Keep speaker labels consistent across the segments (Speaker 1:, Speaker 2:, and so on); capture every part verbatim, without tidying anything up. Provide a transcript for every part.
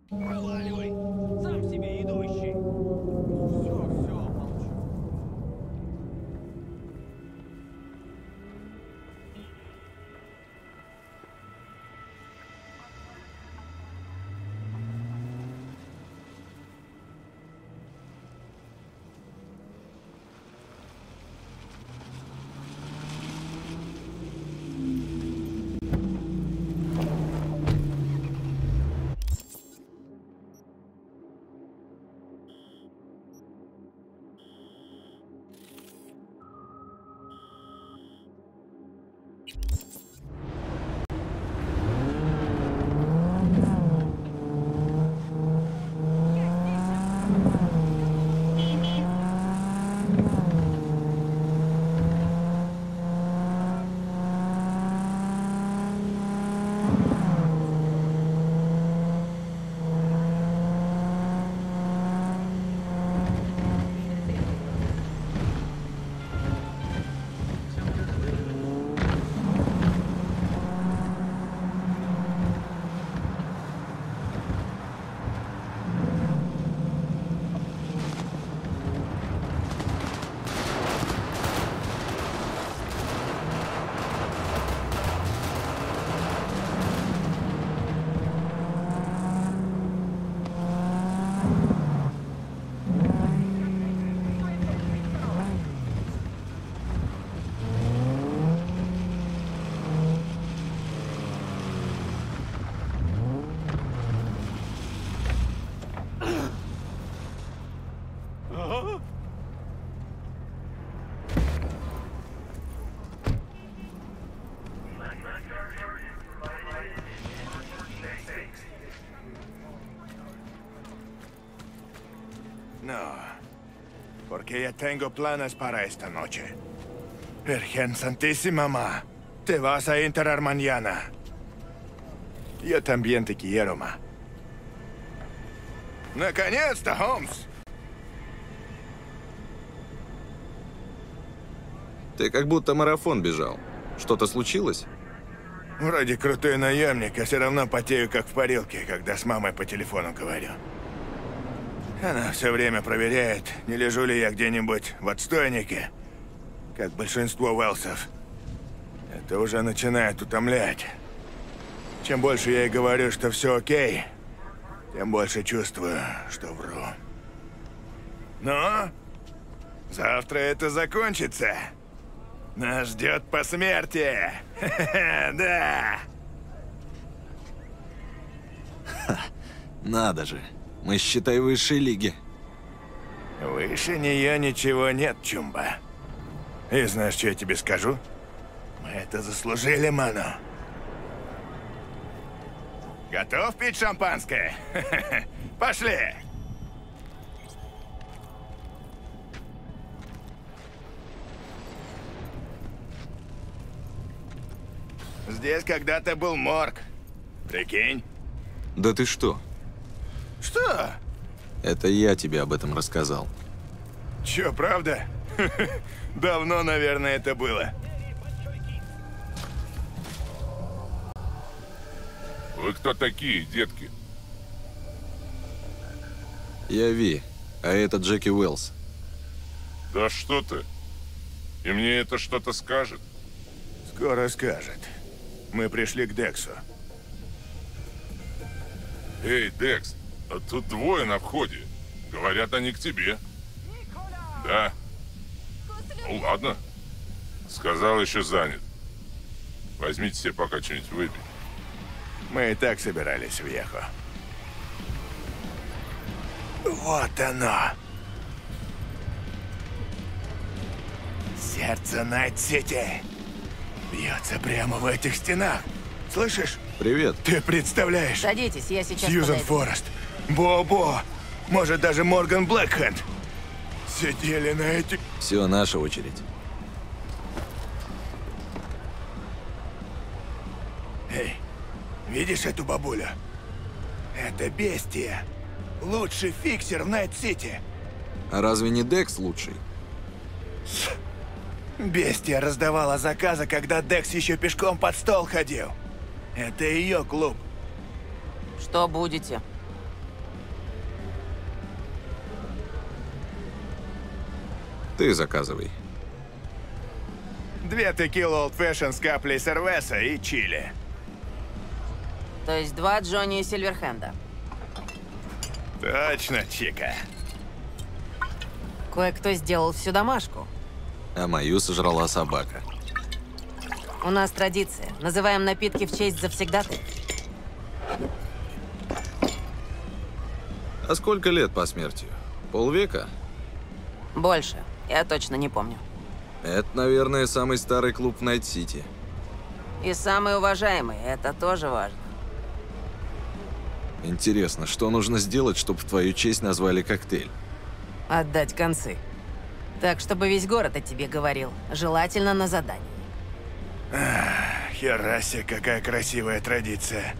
Speaker 1: Проваливай! Сам себе идущий!
Speaker 2: Все, все, молчу.
Speaker 3: No, porque ya tengo planes para esta noche. Virgen Santísima, ma. Te vas a enterar mañana. Yo también te quiero, ma. Наконец-то, Холмс!
Speaker 4: Ты как будто марафон бежал. Что-то случилось?
Speaker 3: Вроде крутой наемник, а все равно потею, как в парилке, когда с мамой по телефону говорю. Она все время проверяет, не лежу ли я где-нибудь в отстойнике, как большинство уэлсов. Это уже начинает утомлять. Чем больше я ей говорю, что все окей, тем больше чувствую, что вру. Но завтра это закончится. Нас ждет посмертие. Да.
Speaker 4: Надо же. Мы, считай, высшей лиги.
Speaker 3: Выше нее ничего нет, Чумба. И знаешь, что я тебе скажу? Мы это заслужили, Ману. Готов пить шампанское? Пошли! Здесь когда-то был морг. Прикинь?
Speaker 4: Да ты что?
Speaker 3: Что?
Speaker 4: Это я тебе об этом рассказал.
Speaker 3: Чё, правда? Давно, наверное, это было.
Speaker 5: Вы кто такие, детки?
Speaker 4: Я Ви, а это Джеки Уэллс.
Speaker 5: Да что ты? И мне это что-то скажет?
Speaker 3: Скоро скажет. Мы пришли к Дексу.
Speaker 5: Эй, Декс, а тут двое на входе. Говорят, они к тебе. Да. Ну ладно. Сказал, еще занят. Возьмите себе пока что-нибудь выпить.
Speaker 3: Мы и так собирались в Ехо. Вот оно. Сердце Найт-Сити. Бьется прямо в этих стенах. Слышишь?
Speaker 4: Привет.
Speaker 3: Ты представляешь?
Speaker 6: Садитесь, я сейчас
Speaker 3: Сьюзен
Speaker 6: подойду.
Speaker 3: Форест, Бо-Бо, может даже Морган Блэкхенд. Сидели на этих...
Speaker 4: Все, наша очередь.
Speaker 3: Эй, видишь эту бабулю? Это бестия. Лучший фиксер в Найт-Сити.
Speaker 4: А разве не Декс лучший?
Speaker 3: Бестия раздавала заказы, когда Декс еще пешком под стол ходил. Это ее клуб.
Speaker 6: Что будете?
Speaker 4: Ты заказывай.
Speaker 3: Две текилы Old Fashion с каплей сервеса и чили.
Speaker 6: То есть два Джонни и Сильверхенда.
Speaker 3: Точно, Чика.
Speaker 6: Кое-кто сделал всю домашку.
Speaker 4: А мою сожрала собака.
Speaker 6: У нас традиция. Называем напитки в честь завсегдатаев.
Speaker 4: А сколько лет по смертию? Полвека?
Speaker 6: Больше. Я точно не помню.
Speaker 4: Это, наверное, самый старый клуб в Найт-Сити.
Speaker 6: И самый уважаемый. Это тоже важно.
Speaker 4: Интересно, что нужно сделать, чтобы в твою честь назвали коктейль?
Speaker 6: Отдать концы. Так, чтобы весь город о тебе говорил. Желательно на задании.
Speaker 3: Херасе, какая красивая традиция.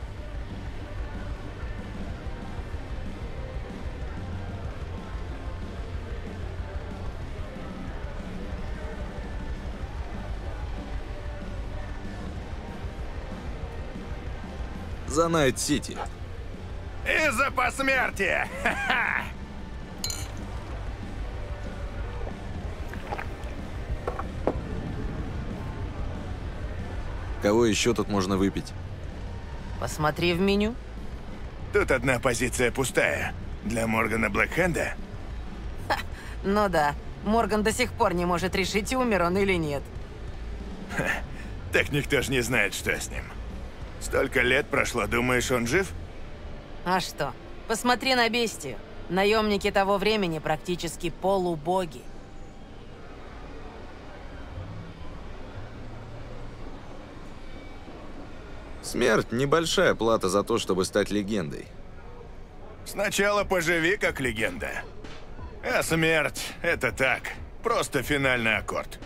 Speaker 4: За Найт-Сити.
Speaker 3: И за посмертие! Ха-ха!
Speaker 4: Кого еще тут можно выпить?
Speaker 6: Посмотри в меню.
Speaker 3: Тут одна позиция пустая. Для Моргана Блэкхенда?
Speaker 6: Ну да. Морган до сих пор не может решить, умер он или нет.
Speaker 3: Так никто ж не знает, что с ним. Столько лет прошло, думаешь, он жив?
Speaker 6: А что? Посмотри на бестию. Наемники того времени практически полубоги.
Speaker 4: Смерть – небольшая плата за то, чтобы стать легендой.
Speaker 3: Сначала поживи как легенда. А смерть — это так, просто финальный аккорд.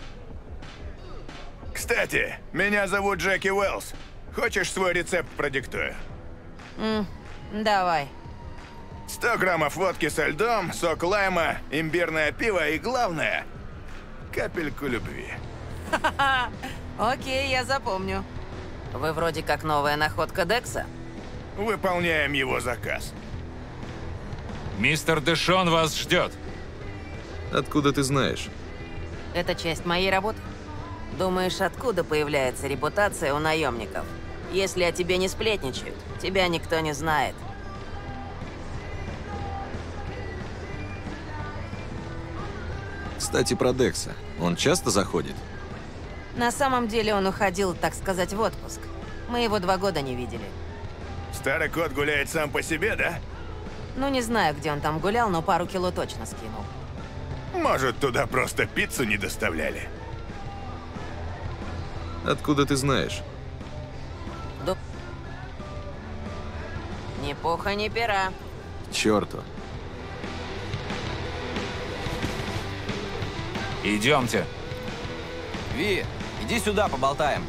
Speaker 3: Кстати, меня зовут Джеки Уэллс. Хочешь, свой рецепт продиктую?
Speaker 6: М, давай.
Speaker 3: сто граммов водки со льдом, сок лайма, имбирное пиво и, главное, капельку любви.
Speaker 6: Окей, я запомню. Вы вроде как новая находка Декса?
Speaker 3: Выполняем его заказ.
Speaker 1: Мистер Дэшон вас ждет.
Speaker 4: Откуда ты знаешь?
Speaker 6: Это часть моей работы. Думаешь, откуда появляется репутация у наемников? Если о тебе не сплетничают, тебя никто не знает.
Speaker 4: Кстати, про Декса. Он часто заходит?
Speaker 6: На самом деле он уходил, так сказать, в отпуск. Мы его два года не видели.
Speaker 3: Старый кот гуляет сам по себе, да?
Speaker 6: Ну, не знаю, где он там гулял, но пару кило точно скинул.
Speaker 3: Может, туда просто пиццу не доставляли?
Speaker 4: Откуда ты знаешь?
Speaker 6: Ду... Ни пуха, ни пера.
Speaker 4: К черту.
Speaker 1: Идемте.
Speaker 2: Ви, иди сюда, поболтаем.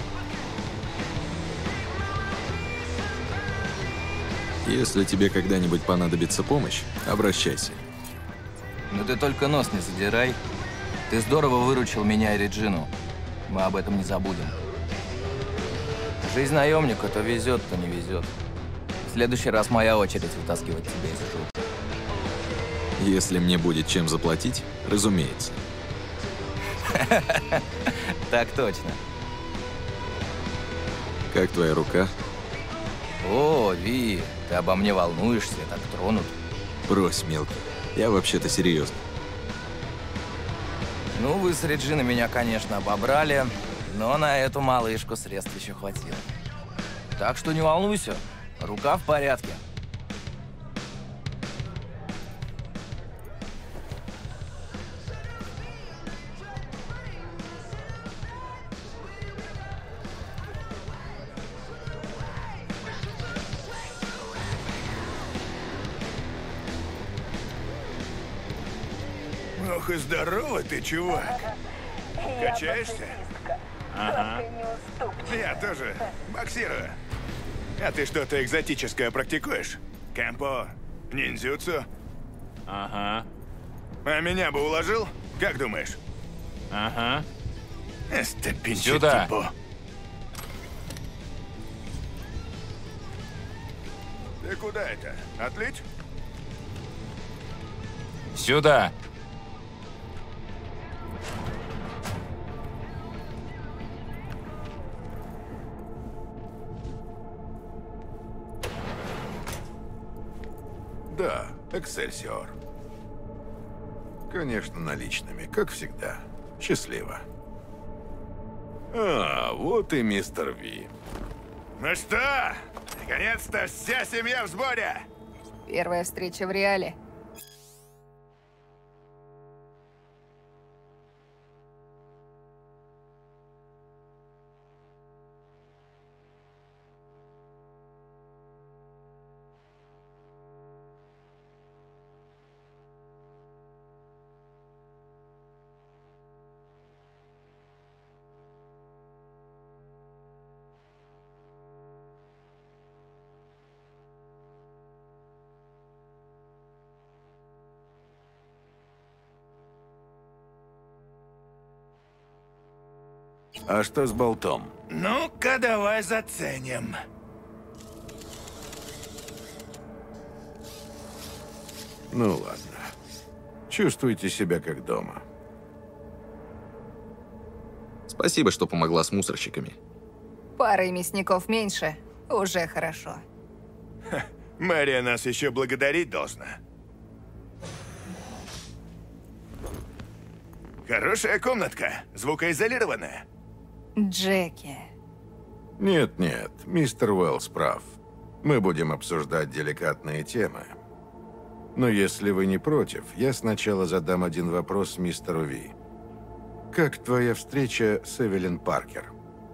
Speaker 4: Если тебе когда-нибудь понадобится помощь, обращайся.
Speaker 2: Ну ты только нос не задирай. Ты здорово выручил меня и Реджину. Мы об этом не забудем. Жизнь наемника то везет, то не везет. В следующий раз моя очередь вытаскивать тебя из жопы.
Speaker 4: Если мне будет чем заплатить, разумеется.
Speaker 2: Так точно.
Speaker 4: Как твоя рука?
Speaker 2: О, Ви, ты обо мне волнуешься, так тронут.
Speaker 4: Брось, мелкий. Я вообще-то серьезно.
Speaker 2: Ну, вы с Реджиной меня, конечно, обобрали, но на эту малышку средств еще хватило. Так что не волнуйся, рука в порядке.
Speaker 3: Ох и здорово ты, чувак. Качаешься?
Speaker 1: Ага.
Speaker 3: Я тоже боксирую. А ты что-то экзотическое практикуешь? Кэмпо? Ниндзюцу?
Speaker 1: Ага.
Speaker 3: А меня бы уложил? Как думаешь?
Speaker 1: Ага.
Speaker 3: Эстепинчи
Speaker 1: Сюда.
Speaker 3: типо. Ты куда это? Отлить?
Speaker 1: Сюда.
Speaker 7: Да, Эксельсиор. Конечно, наличными, как всегда. Счастливо. А, вот и мистер Ви.
Speaker 3: Ну что, наконец-то вся семья в сборе!
Speaker 8: Первая встреча в реале.
Speaker 7: А что с болтом?
Speaker 3: Ну-ка, давай заценим.
Speaker 7: Ну ладно. Чувствуйте себя как дома.
Speaker 4: Спасибо, что помогла с мусорщиками.
Speaker 8: Парой мясников меньше. Уже хорошо.
Speaker 3: Мэрия нас еще благодарить должна. Хорошая комнатка, звукоизолированная.
Speaker 8: Джеки.
Speaker 7: Нет-нет, мистер Уэллс прав. Мы будем обсуждать деликатные темы. Но если вы не против, я сначала задам один вопрос мистеру Ви. Как твоя встреча с Эвелин Паркер?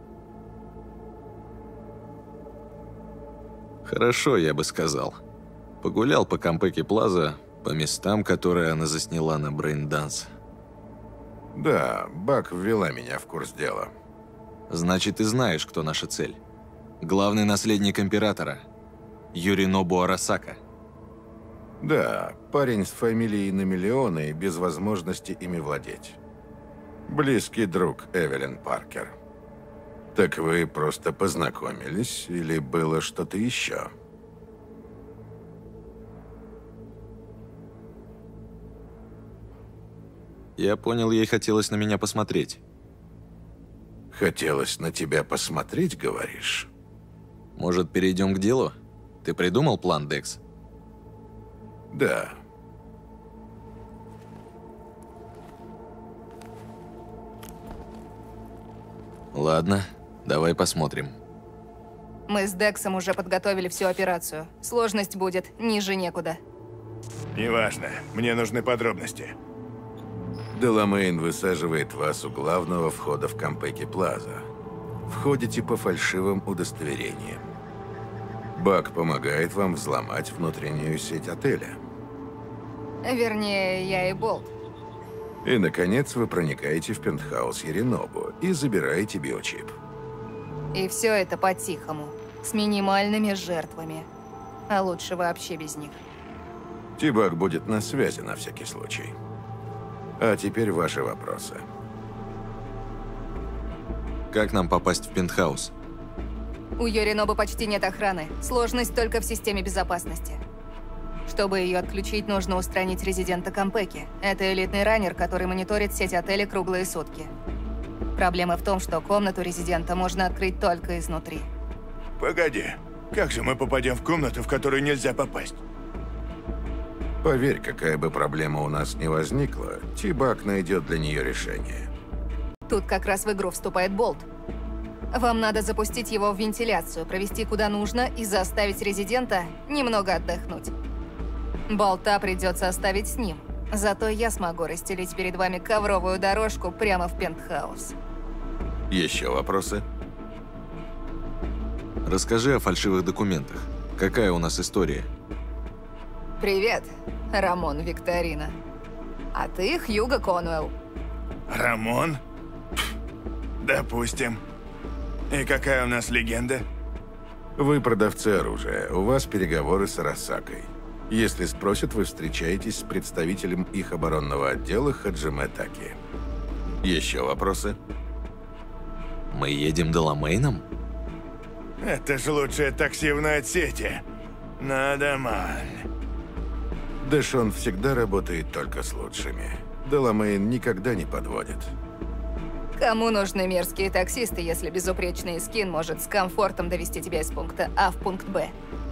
Speaker 4: Хорошо, я бы сказал. Погулял по Кампеки Плаза, по местам, которые она засняла на Брейнданс.
Speaker 7: Да, Бак ввела меня в курс дела.
Speaker 4: Значит, ты знаешь, кто наша цель. Главный наследник императора. Юринобу Арасака.
Speaker 7: Да, парень с фамилией на миллионы и без возможности ими владеть. Близкий друг Эвелин Паркер. Так вы просто познакомились или было что-то еще?
Speaker 4: Я понял, ей хотелось на меня посмотреть.
Speaker 7: Хотелось на тебя посмотреть, говоришь?
Speaker 4: Может, перейдем к делу? Ты придумал план, Декс?
Speaker 7: Да.
Speaker 4: Ладно, давай посмотрим.
Speaker 8: Мы с Дексом уже подготовили всю операцию. Сложность будет ниже некуда.
Speaker 3: Неважно, мне нужны подробности.
Speaker 7: Деламейн высаживает вас у главного входа в Кампеки Плаза. Входите по фальшивым удостоверениям. Бак помогает вам взломать внутреннюю сеть отеля.
Speaker 8: Вернее, я и Болт.
Speaker 7: И, наконец, вы проникаете в пентхаус Юринобу и забираете биочип.
Speaker 8: И все это по-тихому, с минимальными жертвами. А лучше вообще без них.
Speaker 7: Тибак будет на связи на всякий случай. А теперь ваши вопросы.
Speaker 4: Как нам попасть в пентхаус?
Speaker 8: У Юринобы почти нет охраны. Сложность только в системе безопасности. Чтобы ее отключить, нужно устранить резидента Кампеки. Это элитный раннер, который мониторит сеть отеля круглые сутки. Проблема в том, что комнату резидента можно открыть только изнутри.
Speaker 3: Погоди, как же мы попадем в комнату, в которую нельзя попасть?
Speaker 7: Поверь, какая бы проблема у нас ни возникла, Тибак найдет для нее решение.
Speaker 8: Тут как раз в игру вступает Болт. Вам надо запустить его в вентиляцию, провести куда нужно и заставить резидента немного отдохнуть. Болта придется оставить с ним. Зато я смогу расстелить перед вами ковровую дорожку прямо в пентхаус.
Speaker 7: Еще вопросы?
Speaker 4: Расскажи о фальшивых документах. Какая у нас история?
Speaker 8: Привет, Рамон Викторина. А ты Хьюго Конуэлл.
Speaker 3: Рамон? Пф, допустим. И какая у нас легенда?
Speaker 7: Вы продавцы оружия, у вас переговоры с Арасакой. Если спросят, вы встречаетесь с представителем их оборонного отдела Хаджиме Таки. Еще вопросы?
Speaker 4: Мы едем Деламейном?
Speaker 3: Это же лучшее такси в Найт-Сити. Надо, ман.
Speaker 7: Дэшон всегда работает только с лучшими. Деламейн никогда не подводит.
Speaker 8: Кому нужны мерзкие таксисты, если безупречный скин может с комфортом довести тебя из пункта А в пункт Б?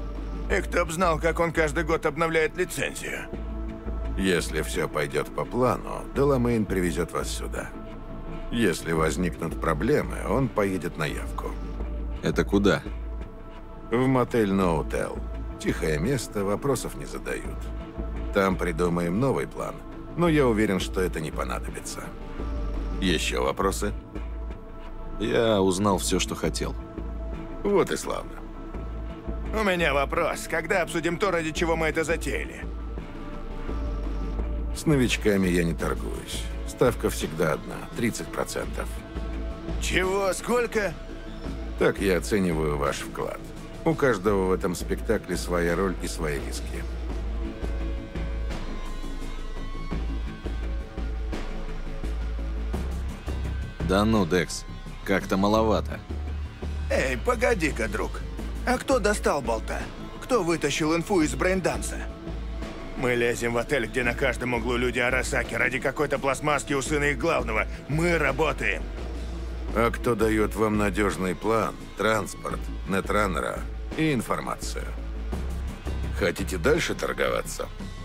Speaker 3: И кто б знал, как он каждый год обновляет лицензию.
Speaker 7: Если все пойдет по плану, Деламейн привезет вас сюда. Если возникнут проблемы, он поедет на явку.
Speaker 4: Это куда?
Speaker 7: В мотель Ноутел. Тихое место, вопросов не задают. Там придумаем новый план, но я уверен, что это не понадобится. Еще вопросы?
Speaker 4: Я узнал все, что хотел.
Speaker 7: Вот и славно.
Speaker 3: У меня вопрос. Когда обсудим то, ради чего мы это затеяли?
Speaker 7: С новичками я не торгуюсь. Ставка всегда одна – тридцать процентов.
Speaker 3: Чего? Сколько?
Speaker 7: Так я оцениваю ваш вклад. У каждого в этом спектакле своя роль и свои риски.
Speaker 4: Да ну, Декс, как-то маловато.
Speaker 3: Эй, погоди-ка, друг. А кто достал болта? Кто вытащил инфу из брейнданса? Мы лезем в отель, где на каждом углу люди Арасаки ради какой-то пластмасски у сына их главного. Мы работаем.
Speaker 7: А кто дает вам надежный план, транспорт, нетраннера и информацию? Хотите дальше торговаться?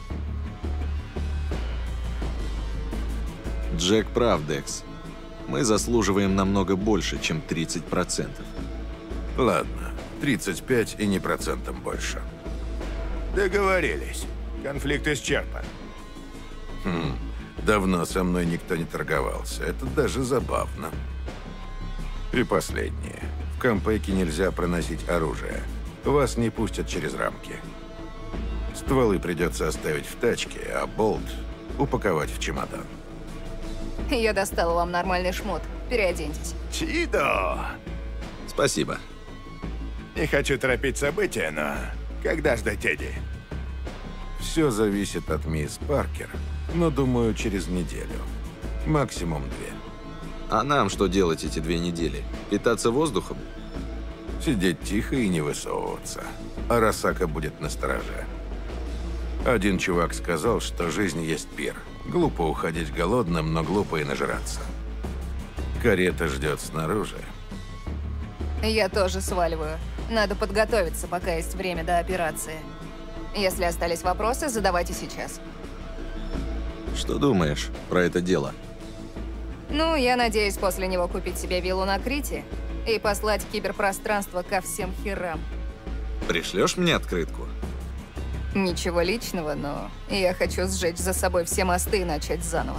Speaker 4: Джек прав, Декс. Мы заслуживаем намного больше, чем тридцать процентов.
Speaker 7: Ладно, тридцать пять и не процентом больше.
Speaker 3: Договорились. Конфликт исчерпан.
Speaker 7: Хм, давно со мной никто не торговался. Это даже забавно. И последнее. В Кампеке нельзя проносить оружие. Вас не пустят через рамки. Стволы придется оставить в тачке, а болт упаковать в чемодан.
Speaker 8: Я достала вам нормальный шмот. Переоденьтесь.
Speaker 3: Чидо!
Speaker 4: Спасибо.
Speaker 3: Не хочу торопить события, но когда ждать Эдди?
Speaker 7: Все зависит от мисс Паркер, но, думаю, через неделю. Максимум две.
Speaker 4: А нам что делать эти две недели? Питаться воздухом?
Speaker 7: Сидеть тихо и не высовываться. Арасака будет настороже. Один чувак сказал, что жизнь есть пир. Глупо уходить голодным, но глупо и нажраться. Карета ждет снаружи.
Speaker 8: Я тоже сваливаю. Надо подготовиться, пока есть время до операции. Если остались вопросы, задавайте сейчас.
Speaker 4: Что думаешь про это дело?
Speaker 8: Ну, я надеюсь после него купить себе виллу на Крите и послать киберпространство ко всем херам.
Speaker 4: Пришлешь мне открытку?
Speaker 8: Ничего личного, но я хочу сжечь за собой все мосты и начать заново.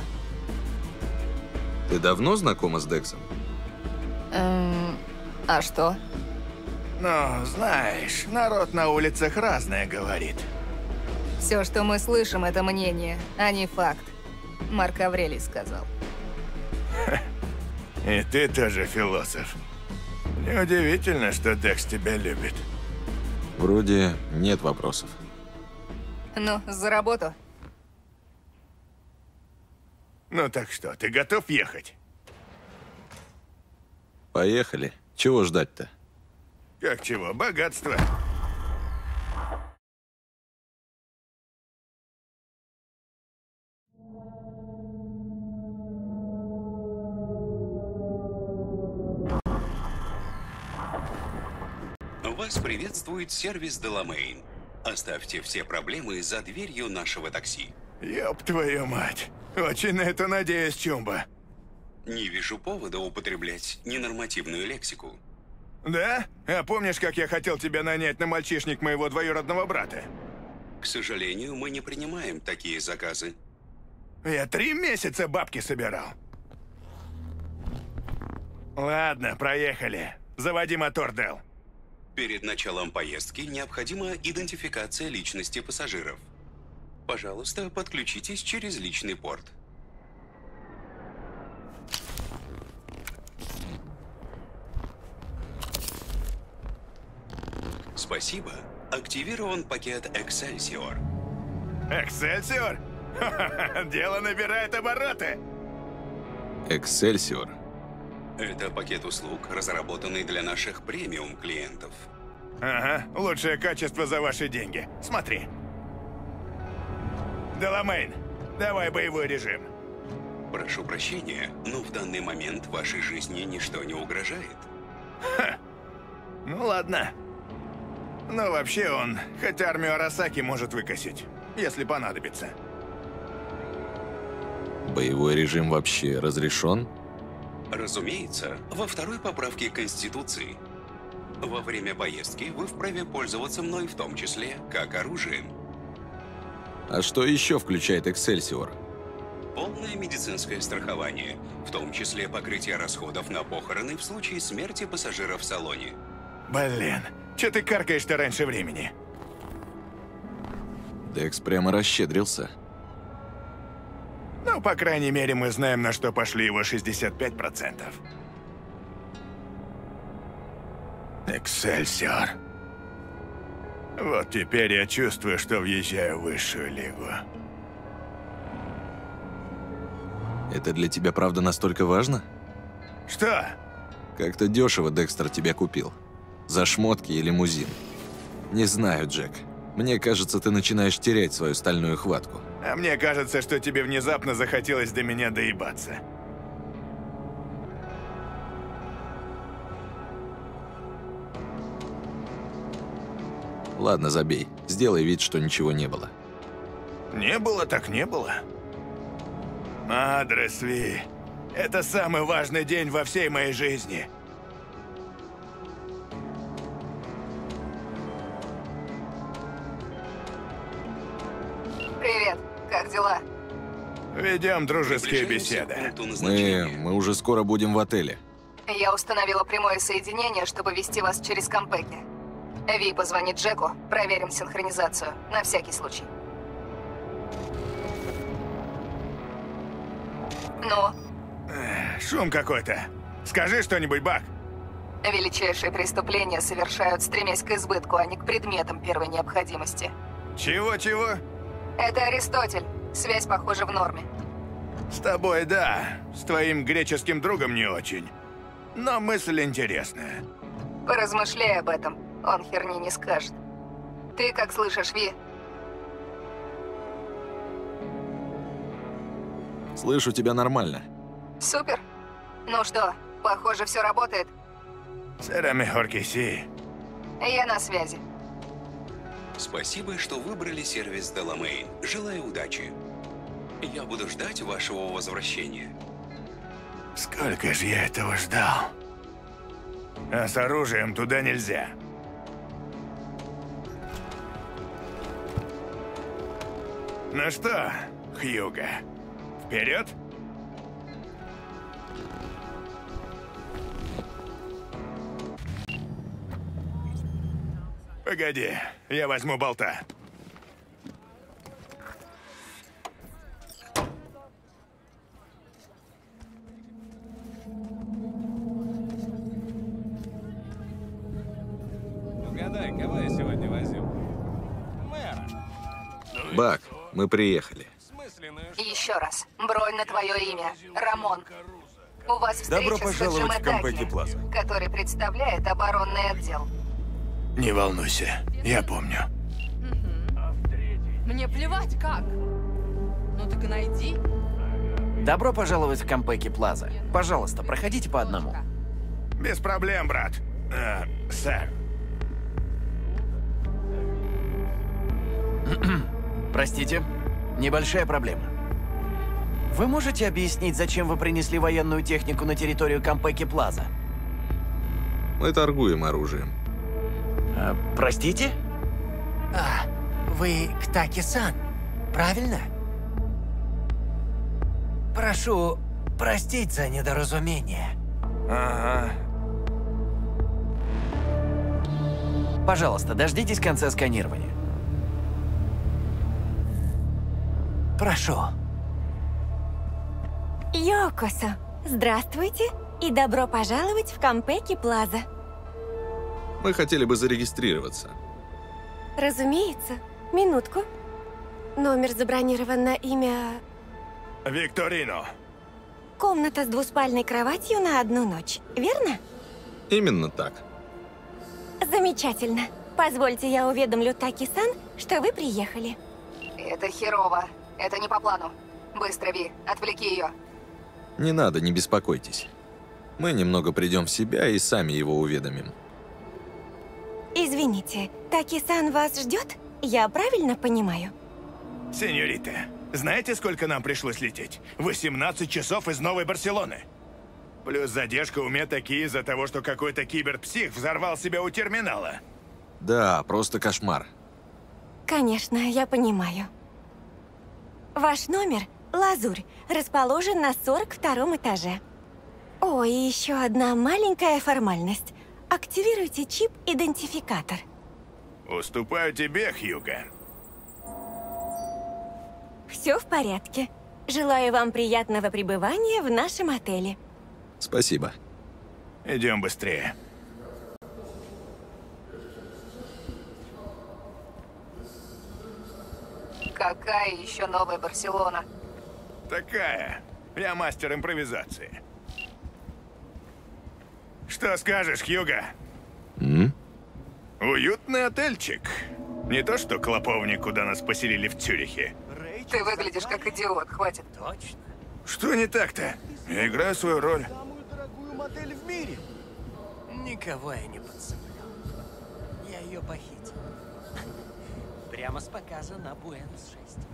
Speaker 4: Ты давно знакома с Дексом?
Speaker 8: Эм, а что?
Speaker 3: Ну, знаешь, народ на улицах разное говорит.
Speaker 8: Все, что мы слышим, это мнение, а не факт. Марк Аврелий сказал.
Speaker 3: И ты тоже философ. Неудивительно, что Декс тебя любит.
Speaker 4: Вроде нет вопросов.
Speaker 8: Ну, за работу.
Speaker 3: Ну так что, ты готов ехать?
Speaker 4: Поехали. Чего ждать-то?
Speaker 3: Как чего? Богатство.
Speaker 9: Вас приветствует сервис Деламейн. Оставьте все проблемы за дверью нашего такси.
Speaker 3: Ёб твою мать. Очень на это надеюсь, Чумба.
Speaker 9: Не вижу повода употреблять ненормативную лексику.
Speaker 3: Да? А помнишь, как я хотел тебя нанять на мальчишник моего двоюродного брата?
Speaker 9: К сожалению, мы не принимаем такие заказы.
Speaker 3: Я три месяца бабки собирал. Ладно, проехали. Заводи мотор, Дел.
Speaker 9: Перед началом поездки необходима идентификация личности пассажиров. Пожалуйста, подключитесь через личный порт. Спасибо. Активирован пакет Excelsior.
Speaker 3: Эксельсиор? Дело набирает обороты.
Speaker 4: Excelsior.
Speaker 9: Это пакет услуг, разработанный для наших премиум-клиентов.
Speaker 3: Ага, лучшее качество за ваши деньги. Смотри. Деламейн, давай боевой режим.
Speaker 9: Прошу прощения, но в данный момент вашей жизни ничто не угрожает.
Speaker 3: Ха. Ну ладно. Но вообще он, хоть армию Арасаки может выкосить, если понадобится.
Speaker 4: Боевой режим вообще разрешен?
Speaker 9: Разумеется, во второй поправке Конституции. Во время поездки вы вправе пользоваться мной в том числе как оружием.
Speaker 4: А что еще включает Эксельсиор?
Speaker 9: Полное медицинское страхование, в том числе покрытие расходов на похороны в случае смерти пассажира в салоне.
Speaker 3: Блин, че ты каркаешь-то раньше времени?
Speaker 4: Декс прямо расщедрился.
Speaker 3: Ну, по крайней мере, мы знаем, на что пошли его шестьдесят пять процентов. Эксельсиор. Вот теперь я чувствую, что въезжаю в высшую лигу.
Speaker 4: Это для тебя правда настолько важно?
Speaker 3: Что?
Speaker 4: Как-то дешево Декстер тебя купил. За шмотки и лимузин. Не знаю, Джек. Мне кажется, ты начинаешь терять свою стальную хватку.
Speaker 3: А мне кажется, что тебе внезапно захотелось до меня доебаться.
Speaker 4: Ладно, забей. Сделай вид, что ничего не было.
Speaker 3: Не было так не было. Адрес, Ви. Это самый важный день во всей моей жизни.
Speaker 8: Привет, как дела?
Speaker 3: Ведем дружеские
Speaker 9: Приближаемся к
Speaker 3: беседы.
Speaker 9: пункту
Speaker 4: Мы,
Speaker 9: назначения.
Speaker 4: мы уже скоро будем в отеле.
Speaker 8: Я установила прямое соединение, чтобы вести вас через Кампеки. Ви позвонит Джеку, проверим синхронизацию, на всякий случай. Ну,
Speaker 3: Шум какой-то. Скажи что-нибудь, Бак.
Speaker 8: величайшие преступления совершают, стремясь к избытку, а не к предметам первой необходимости.
Speaker 3: Чего-чего?
Speaker 8: Это Аристотель. Связь, похоже, в норме.
Speaker 3: С тобой, да. С твоим греческим другом не очень. Но мысль интересная.
Speaker 8: Поразмышляй об этом. Он херни не скажет. Ты как слышишь, Ви?
Speaker 4: Слышу тебя нормально.
Speaker 8: Супер. Ну что, похоже, все работает.
Speaker 3: Será mejor que sí.
Speaker 8: Я на связи.
Speaker 9: Спасибо, что выбрали сервис Деламейн. Желаю удачи. Я буду ждать вашего возвращения.
Speaker 3: Сколько же я этого ждал. А с оружием туда нельзя. Ну что, Хьюго, вперед? Погоди, я возьму болта.
Speaker 1: Угадай, кого я сегодня возил? Мэра.
Speaker 4: Бак, мы приехали.
Speaker 8: Еще раз. Бронь на твое имя. Рамон. У вас встреча
Speaker 10: Добро
Speaker 8: с
Speaker 10: пожаловать в
Speaker 8: Хаджимэ
Speaker 10: Кампеки
Speaker 8: Таки,
Speaker 10: Плаза.
Speaker 8: который представляет оборонный отдел.
Speaker 3: Не волнуйся, я помню.
Speaker 11: Мне плевать как. Ну так и найди.
Speaker 10: Добро пожаловать в Кампеки Плаза. Пожалуйста, проходите по одному.
Speaker 3: Без проблем, брат. Э, сэр.
Speaker 10: Простите, небольшая проблема. Вы можете объяснить, зачем вы принесли военную технику на территорию Кампеки Плаза?
Speaker 4: Мы торгуем оружием.
Speaker 10: А, простите?
Speaker 12: А, вы Ктаки-сан, правильно? Прошу простить за недоразумение.
Speaker 3: Ага.
Speaker 10: Пожалуйста, дождитесь конца сканирования.
Speaker 12: Прошу.
Speaker 13: Йокосо, здравствуйте и добро пожаловать в Кампеки Плаза.
Speaker 4: Мы хотели бы зарегистрироваться.
Speaker 13: Разумеется. Минутку. Номер забронирован на имя...
Speaker 3: Викторино.
Speaker 13: Комната с двуспальной кроватью на одну ночь, верно?
Speaker 4: Именно так.
Speaker 13: Замечательно. Позвольте, я уведомлю Таки-сан, что вы приехали.
Speaker 8: Это херово. Это не по плану. Быстро, Ви, отвлеки ее.
Speaker 4: Не надо, не беспокойтесь. Мы немного придем в себя и сами его уведомим.
Speaker 13: Извините, Таки-сан вас ждет? Я правильно понимаю?
Speaker 3: Сеньорита, знаете, сколько нам пришлось лететь? восемнадцать часов из Новой Барселоны. Плюс задержка у меня такие из-за того, что какой-то киберпсих взорвал себя у терминала.
Speaker 4: Да, просто кошмар.
Speaker 13: Конечно, я понимаю. Ваш номер – Лазурь, расположен на сорок втором этаже. О, и еще одна маленькая формальность. Активируйте чип-идентификатор.
Speaker 3: Уступаю тебе, Хьюго.
Speaker 13: Все в порядке. Желаю вам приятного пребывания в нашем отеле.
Speaker 4: Спасибо.
Speaker 3: Идем быстрее.
Speaker 8: Какая еще новая Барселона?
Speaker 3: Такая. Я мастер импровизации. Что скажешь, Хьюго?
Speaker 4: М?
Speaker 3: Уютный отельчик. Не то что клоповник, куда нас поселили в Цюрихе.
Speaker 8: Ты выглядишь как идиот, хватит.
Speaker 12: Точно.
Speaker 3: Что не так-то? Я играю свою роль.
Speaker 12: Самую дорогую модель в мире. Никого я не подцеплял. Я ее похитил. Прямо с показа на Буэнос шесть.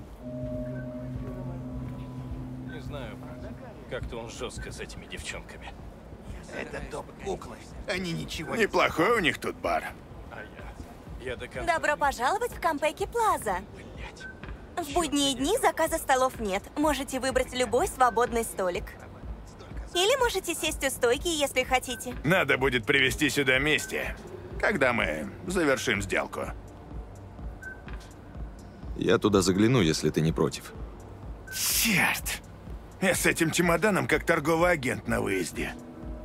Speaker 1: Не знаю, как-то он жестко с этими девчонками.
Speaker 12: Это топ-куклы. Они ничего не...
Speaker 3: Неплохой у них тут бар.
Speaker 1: А я... Я до конца...
Speaker 13: Добро пожаловать в Кампеки Плаза. В будние дни заказа столов нет. Можете выбрать любой свободный столик. Или можете сесть у стойки, если хотите.
Speaker 3: Надо будет привезти сюда Мисти, когда мы завершим сделку.
Speaker 4: Я туда загляну, если ты не против.
Speaker 3: Черт! Я с этим чемоданом как торговый агент на выезде.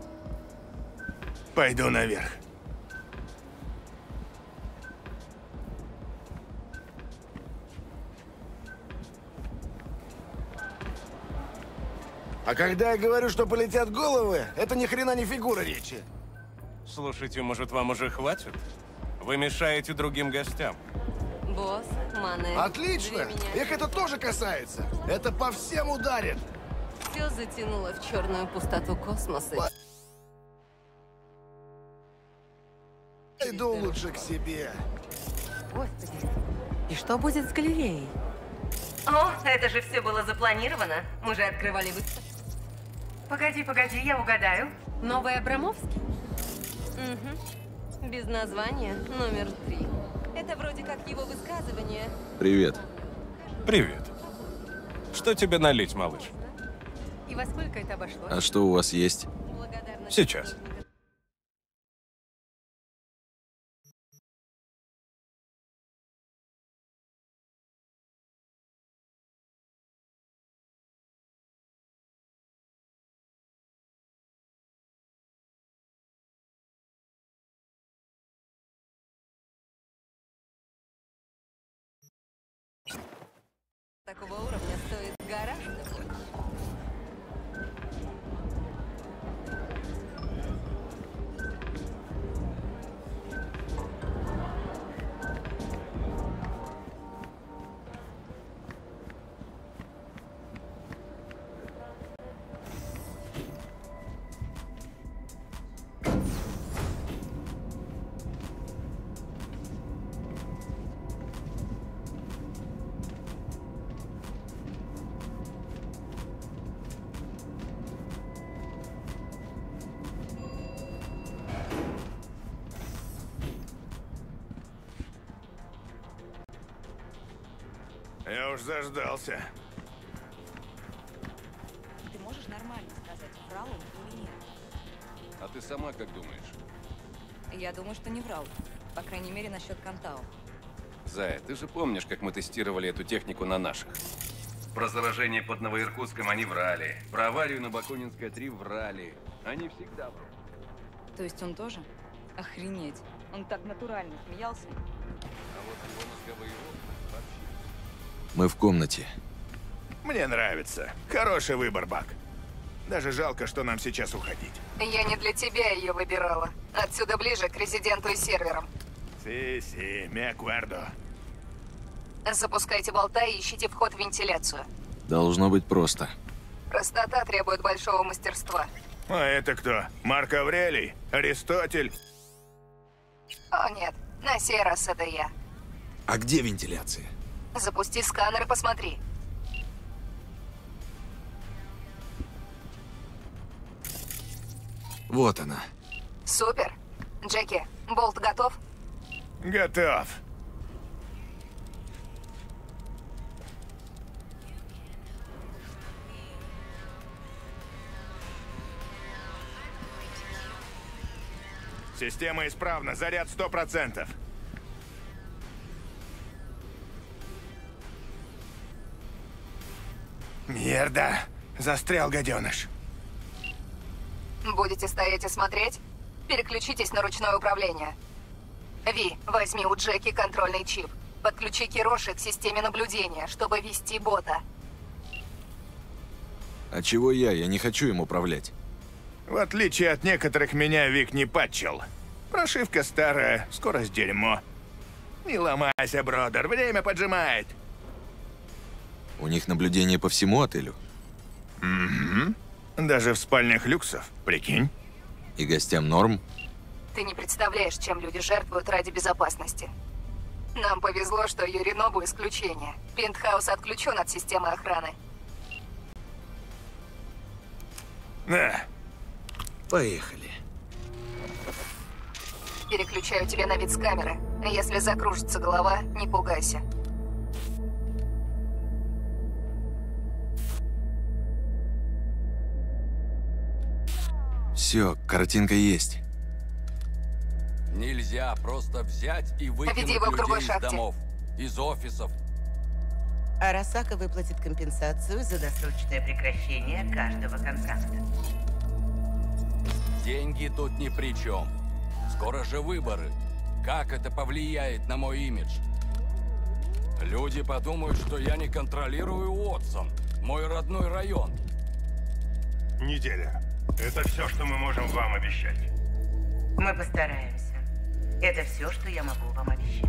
Speaker 3: Пойду наверх.
Speaker 14: А когда я говорю, что полетят головы, это ни хрена не фигура речи.
Speaker 1: Слушайте, может, вам уже хватит? Вы мешаете другим гостям.
Speaker 11: Босс, Мане.
Speaker 14: Отлично! Их это тоже касается. Это по всем ударит.
Speaker 11: Все затянуло в черную пустоту космоса.
Speaker 14: Иду лучше к себе.
Speaker 11: Господи. И что будет с галереей?
Speaker 6: О, это же все было запланировано. Мы же открывали выставку.
Speaker 11: Погоди, погоди, я угадаю. Новый Абрамовский? Угу. Без названия, номер три. Это вроде как его высказывание.
Speaker 4: Привет.
Speaker 1: Привет. Что тебе налить, малыш?
Speaker 11: И во сколько это обошлось?
Speaker 4: А что у вас есть?
Speaker 1: Сейчас.
Speaker 11: Такого уровня стоит гораздо больше.
Speaker 3: Я уж заждался.
Speaker 15: Ты можешь нормально сказать, врал он или нет?
Speaker 2: А ты сама как думаешь?
Speaker 15: Я думаю, что не врал. По крайней мере, насчет Кантао.
Speaker 2: Зая, ты же помнишь, как мы тестировали эту технику на наших? Про заражение под Новоиркутском они врали. Про аварию на Бакунинской три врали. Они всегда врут.
Speaker 15: То есть он тоже? Охренеть. Он так натурально смеялся.
Speaker 2: А вот его мозговые опыты вообще.
Speaker 4: Мы в комнате.
Speaker 3: Мне нравится. Хороший выбор, Бак. Даже жалко, что нам сейчас уходить.
Speaker 8: Я не для тебя ее выбирала. Отсюда ближе к резиденту и серверам.
Speaker 3: Си-си, ми аккордо.
Speaker 8: Запускайте болта и ищите вход в вентиляцию.
Speaker 4: Должно быть просто.
Speaker 8: Простота требует большого мастерства.
Speaker 3: А это кто? Марк Аврелий? Аристотель?
Speaker 8: О нет, На сей раз это я.
Speaker 4: А где вентиляция?
Speaker 8: Запусти сканер и посмотри.
Speaker 4: Вот она.
Speaker 8: Супер. Джеки, болт готов?
Speaker 3: Готов. Система исправна, заряд сто процентов. Мерда, застрял гаденыш.
Speaker 8: Будете стоять и смотреть? Переключитесь на ручное управление. Ви, возьми у Джеки контрольный чип. Подключи Кироши к системе наблюдения, чтобы вести бота.
Speaker 4: А чего я? Я не хочу им управлять.
Speaker 3: В отличие от некоторых, меня Вик не патчил. Прошивка старая, скорость дерьмо. Не ломайся, бродер, время поджимает.
Speaker 4: У них наблюдение по всему отелю?
Speaker 3: Угу. Даже в спальнях люксов, прикинь.
Speaker 4: И гостям норм?
Speaker 8: Ты не представляешь, чем люди жертвуют ради безопасности. Нам повезло, что Юринобу исключение. Пентхаус отключен от системы охраны.
Speaker 3: На.
Speaker 4: Поехали.
Speaker 8: Переключаю тебя на вид с камеры. Если закружится голова, не пугайся.
Speaker 4: Все, картинка есть.
Speaker 16: Нельзя просто взять и выкинуть
Speaker 8: Веди его к другой
Speaker 16: людей из
Speaker 8: шахте.
Speaker 16: домов, из офисов.
Speaker 17: Арасака выплатит компенсацию за досрочное прекращение каждого контракта.
Speaker 16: Деньги тут ни при чем. Скоро же выборы. Как это повлияет на мой имидж? Люди подумают, что я не контролирую Уотсон, мой родной район.
Speaker 18: Неделя. Это все, что мы можем вам обещать.
Speaker 17: Мы постараемся. Это все, что я могу вам обещать.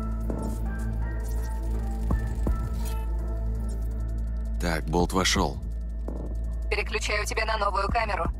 Speaker 4: Так, болт вошел.
Speaker 8: Переключаю тебя на новую камеру.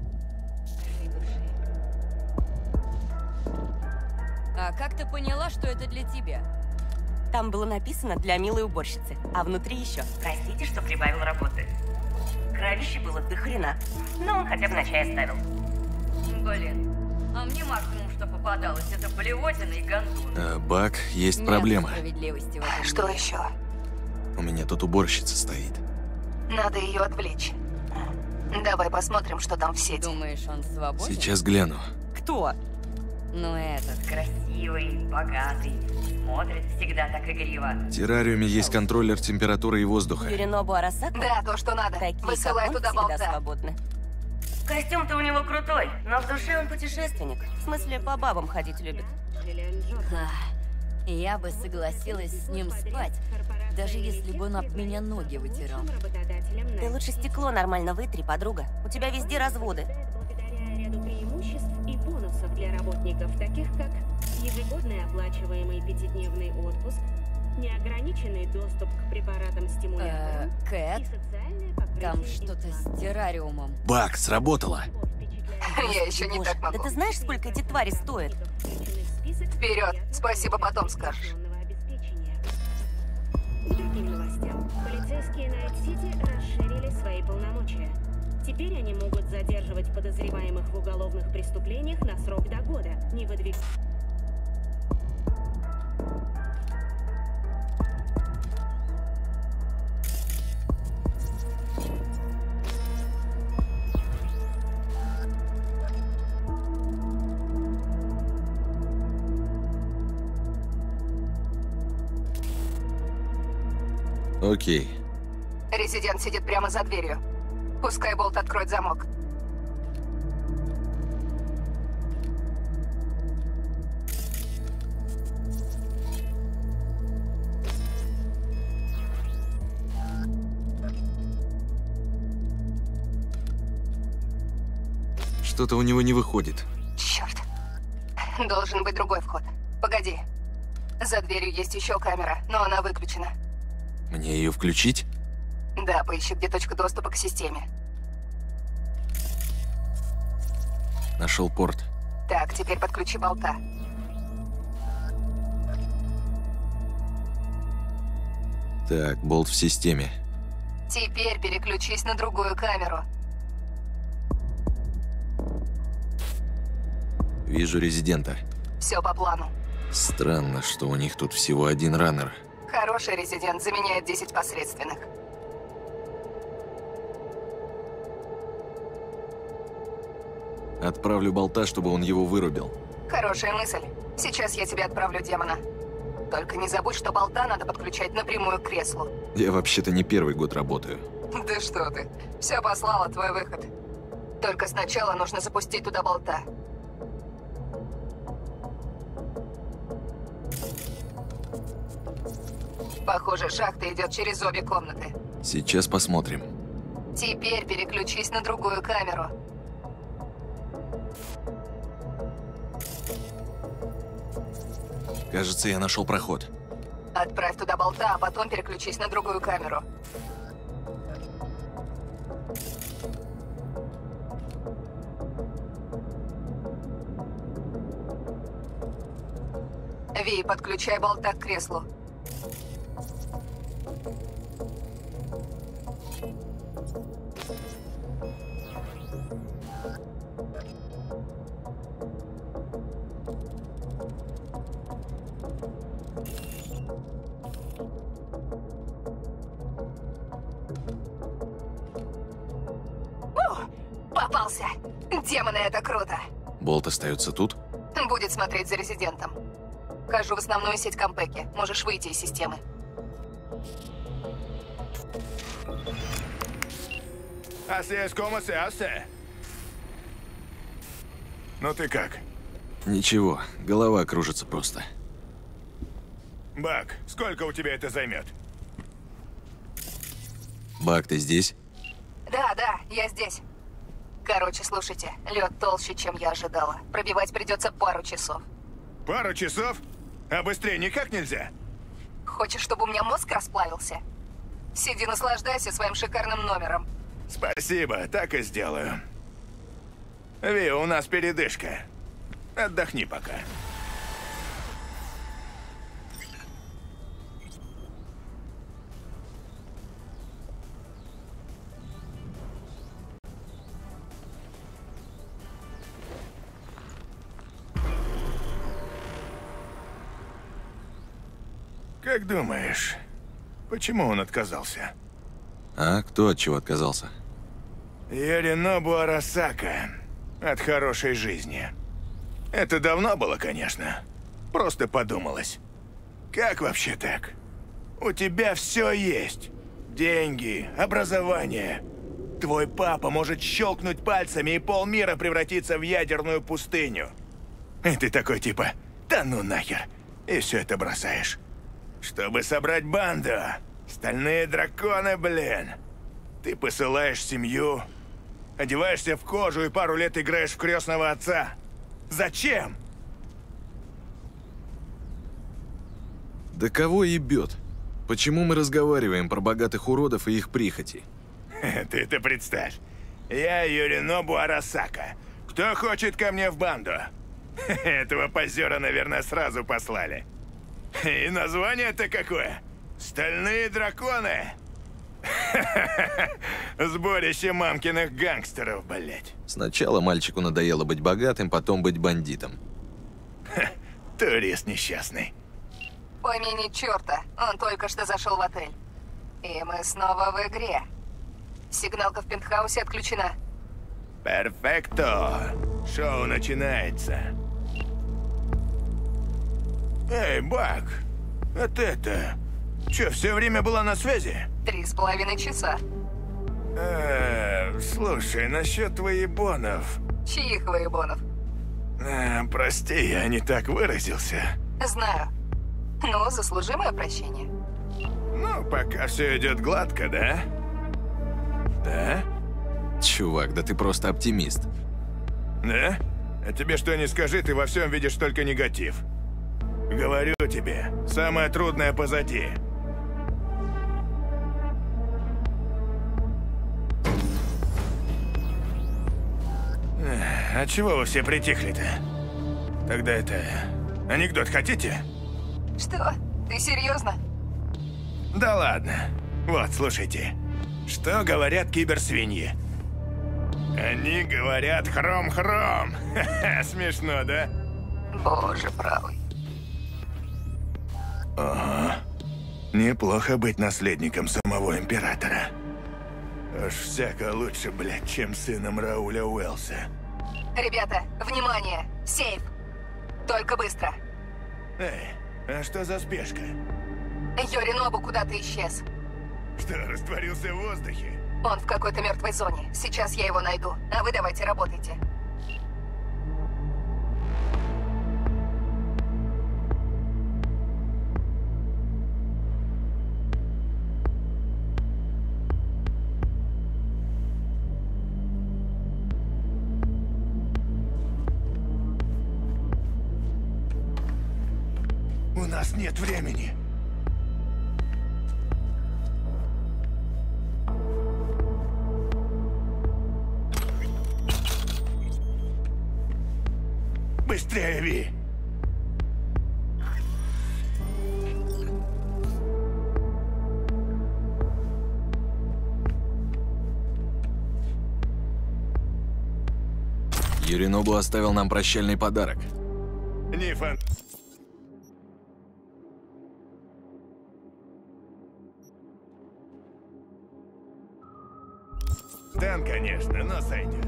Speaker 11: А как ты поняла, что это для тебя?
Speaker 13: Там было написано «для милой уборщицы», а внутри еще «Простите, что прибавил работы». Кровища было до хрена, но он хотя бы на чай оставил.
Speaker 11: Блин, а мне максимум, что попадалось, это блевотина и гандон.
Speaker 4: Э, Бак, есть
Speaker 11: Нет
Speaker 4: проблема.
Speaker 11: справедливости в этом
Speaker 8: Что
Speaker 11: мире.
Speaker 8: еще?
Speaker 4: У меня тут уборщица стоит.
Speaker 8: Надо ее отвлечь. Давай посмотрим, что там в сети.
Speaker 11: Думаешь, он свободен?
Speaker 4: Сейчас гляну.
Speaker 13: Кто?
Speaker 11: Ну этот.
Speaker 13: Красивый, богатый, смотрит всегда так игриво.
Speaker 4: В террариуме есть контроллер температуры и воздуха.
Speaker 13: Юринобу Арасака?
Speaker 8: Да, то, что надо.
Speaker 13: Такие,
Speaker 8: Высылай
Speaker 13: как он,
Speaker 8: туда
Speaker 13: всегда
Speaker 8: болта.
Speaker 13: свободны. Костюм-то у него крутой, но в душе он путешественник. В смысле, по бабам ходить любит.
Speaker 11: Ах, я бы согласилась с ним спать, даже если бы он об меня ноги вытирал.
Speaker 13: Ты лучше стекло нормально вытри, подруга. У тебя везде разводы.
Speaker 19: Ряду преимуществ и бонусов для работников, таких как ежегодный оплачиваемый пятидневный отпуск, неограниченный доступ к препаратам-стимуляторам
Speaker 11: Э, Кэт,
Speaker 19: и социальное покрытие
Speaker 11: там что-то с террариумом.
Speaker 4: Бак, сработало.
Speaker 8: Я еще не так могу.
Speaker 13: Да ты знаешь, сколько эти твари стоят?
Speaker 8: Вперед. Спасибо, потом скажешь.
Speaker 19: Другим новостям. Полицейские Найт-Сити расширили свои полномочия. Теперь они могут задерживать подозреваемых в уголовных преступлениях на срок до года, не выдвигая...
Speaker 4: Окей.
Speaker 8: Резидент сидит прямо за дверью. Пускай болт откроет замок.
Speaker 4: Что-то у него не выходит.
Speaker 8: Черт. Должен быть другой вход. Погоди. За дверью есть еще камера, но она выключена.
Speaker 4: Мне ее включить?
Speaker 8: Да, поищи, где точка доступа к системе.
Speaker 4: Нашел порт.
Speaker 8: Так, теперь подключи болта.
Speaker 4: Так, болт в системе.
Speaker 8: Теперь переключись на другую камеру.
Speaker 4: Вижу резидента.
Speaker 8: Все по плану.
Speaker 4: Странно, что у них тут всего один раннер.
Speaker 8: Хороший резидент заменяет десять посредственных.
Speaker 4: Отправлю болта, чтобы он его вырубил.
Speaker 8: Хорошая мысль. Сейчас я тебе отправлю демона. Только не забудь, что болта надо подключать напрямую к креслу.
Speaker 4: Я вообще-то не первый год работаю.
Speaker 8: Да что ты. Все послала, твой выход. Только сначала нужно запустить туда болта. Похоже, шахта идет через обе комнаты.
Speaker 4: Сейчас посмотрим.
Speaker 8: Теперь переключись на другую камеру.
Speaker 4: Кажется, я нашел проход.
Speaker 8: Отправь туда болта, а потом переключись на другую камеру. Ви, подключай болта к креслу. Попался! Демоны, это круто!
Speaker 4: Болт остается тут?
Speaker 8: Будет смотреть за резидентом. Хожу в основную сеть Кампеки. Можешь выйти из системы.
Speaker 3: Así es como se hace. Ну ты как?
Speaker 4: Ничего, голова кружится просто.
Speaker 3: Бак, сколько у тебя это займет?
Speaker 4: Бак, ты здесь?
Speaker 8: Да, да, я здесь. Короче, слушайте, лед толще, чем я ожидала. Пробивать придется пару часов.
Speaker 3: Пару часов? А быстрее никак нельзя?
Speaker 8: Хочешь, чтобы у меня мозг расплавился? Сиди, наслаждайся своим шикарным номером.
Speaker 3: Спасибо, так и сделаю. Ви, у нас передышка. Отдохни пока. Как думаешь, почему он отказался?
Speaker 4: А кто от чего отказался?
Speaker 3: Yorinobu Arasaka. От хорошей жизни. Это давно было, конечно. Просто подумалось. Как вообще так? У тебя все есть. Деньги, образование. Твой папа может щелкнуть пальцами, и полмира превратиться в ядерную пустыню. И ты такой типа, да ну нахер. И все это бросаешь. Чтобы собрать банду. Стальные драконы, блин. Ты посылаешь семью, одеваешься в кожу и пару лет играешь в крестного отца. Зачем?
Speaker 4: Да кого ебет? Почему мы разговариваем про богатых уродов и их прихоти?
Speaker 3: Ты это представь. Я Yorinobu Arasaka. Кто хочет ко мне в банду? Этого позера, наверное, сразу послали. И название-то какое? Стальные драконы. Сборище мамкиных гангстеров, блять.
Speaker 4: Сначала мальчику надоело быть богатым, потом быть бандитом.
Speaker 3: Турист несчастный.
Speaker 8: Помяни черта, он только что зашел в отель. И мы снова в игре. Сигналка в пентхаусе отключена.
Speaker 3: Перфекто. Шоу начинается. Эй, Бак, а ты-то... Че, все время была на связи?
Speaker 8: Три с половиной часа.
Speaker 3: Э, слушай, насчет воебонов.
Speaker 8: Чьих воебонов?
Speaker 3: Э, прости, я не так выразился.
Speaker 8: Знаю. Ну, заслужи мое прощение.
Speaker 3: Ну, пока все идет гладко, да? Да?
Speaker 4: Чувак, да ты просто оптимист.
Speaker 3: Да? А тебе что ни скажи, ты во всем видишь только негатив. Говорю тебе, самое трудное позади. А чего вы все притихли-то? Тогда это... Анекдот хотите?
Speaker 8: Что? Ты серьезно?
Speaker 3: Да ладно. Вот, слушайте. Что говорят киберсвиньи? Они говорят хром-хром. Ха-ха, смешно, да?
Speaker 8: Боже правый.
Speaker 3: Ага. Неплохо быть наследником самого императора. Уж всяко лучше, блядь, чем сыном Рауля Уэллса.
Speaker 8: Ребята, внимание! Сейф! Только быстро.
Speaker 3: Эй, а что за спешка?
Speaker 8: Йоринобу куда-то исчез.
Speaker 3: Что, растворился в воздухе?
Speaker 8: Он в какой-то мертвой зоне. Сейчас я его найду. А вы давайте работайте.
Speaker 3: У нас нет времени. Быстрее, Ви!
Speaker 4: Юринобу оставил нам прощальный подарок.
Speaker 3: Не фан... Тан, конечно, но сойдет.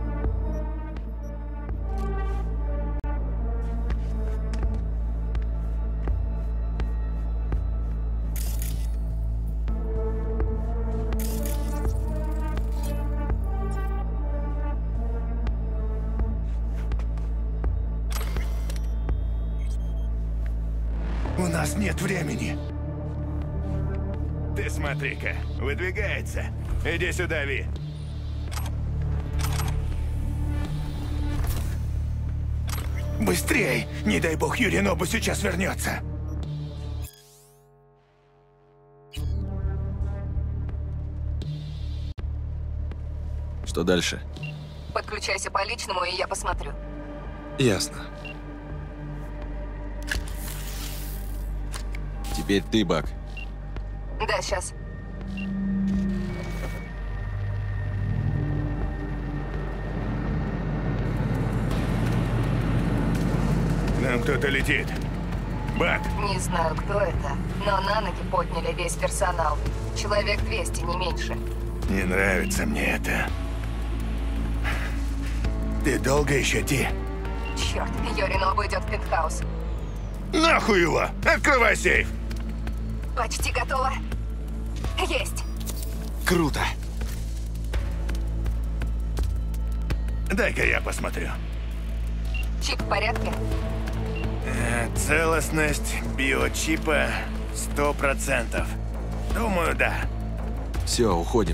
Speaker 3: У нас нет времени. Ты смотри-ка, выдвигается. Иди сюда, Ви. Быстрей! Не дай бог Юринобу сейчас вернется.
Speaker 4: Что дальше?
Speaker 8: Подключайся по личному, и я посмотрю.
Speaker 4: Ясно. Теперь ты, Бак.
Speaker 8: Да, сейчас.
Speaker 3: Нам кто-то летит. Бак!
Speaker 8: Не знаю, кто это, но на ноги подняли весь персонал. Человек двести, не меньше.
Speaker 3: Не нравится мне это. Ты долго еще, Ти?
Speaker 8: Черт, Йоринобу идет в пентхаус.
Speaker 3: Нахуй его! Открывай сейф!
Speaker 8: Почти готово. Есть.
Speaker 4: Круто.
Speaker 3: Дай-ка я посмотрю.
Speaker 8: Чип в порядке?
Speaker 3: Э, Целостность биочипа сто процентов. Думаю, да.
Speaker 4: Все, уходим.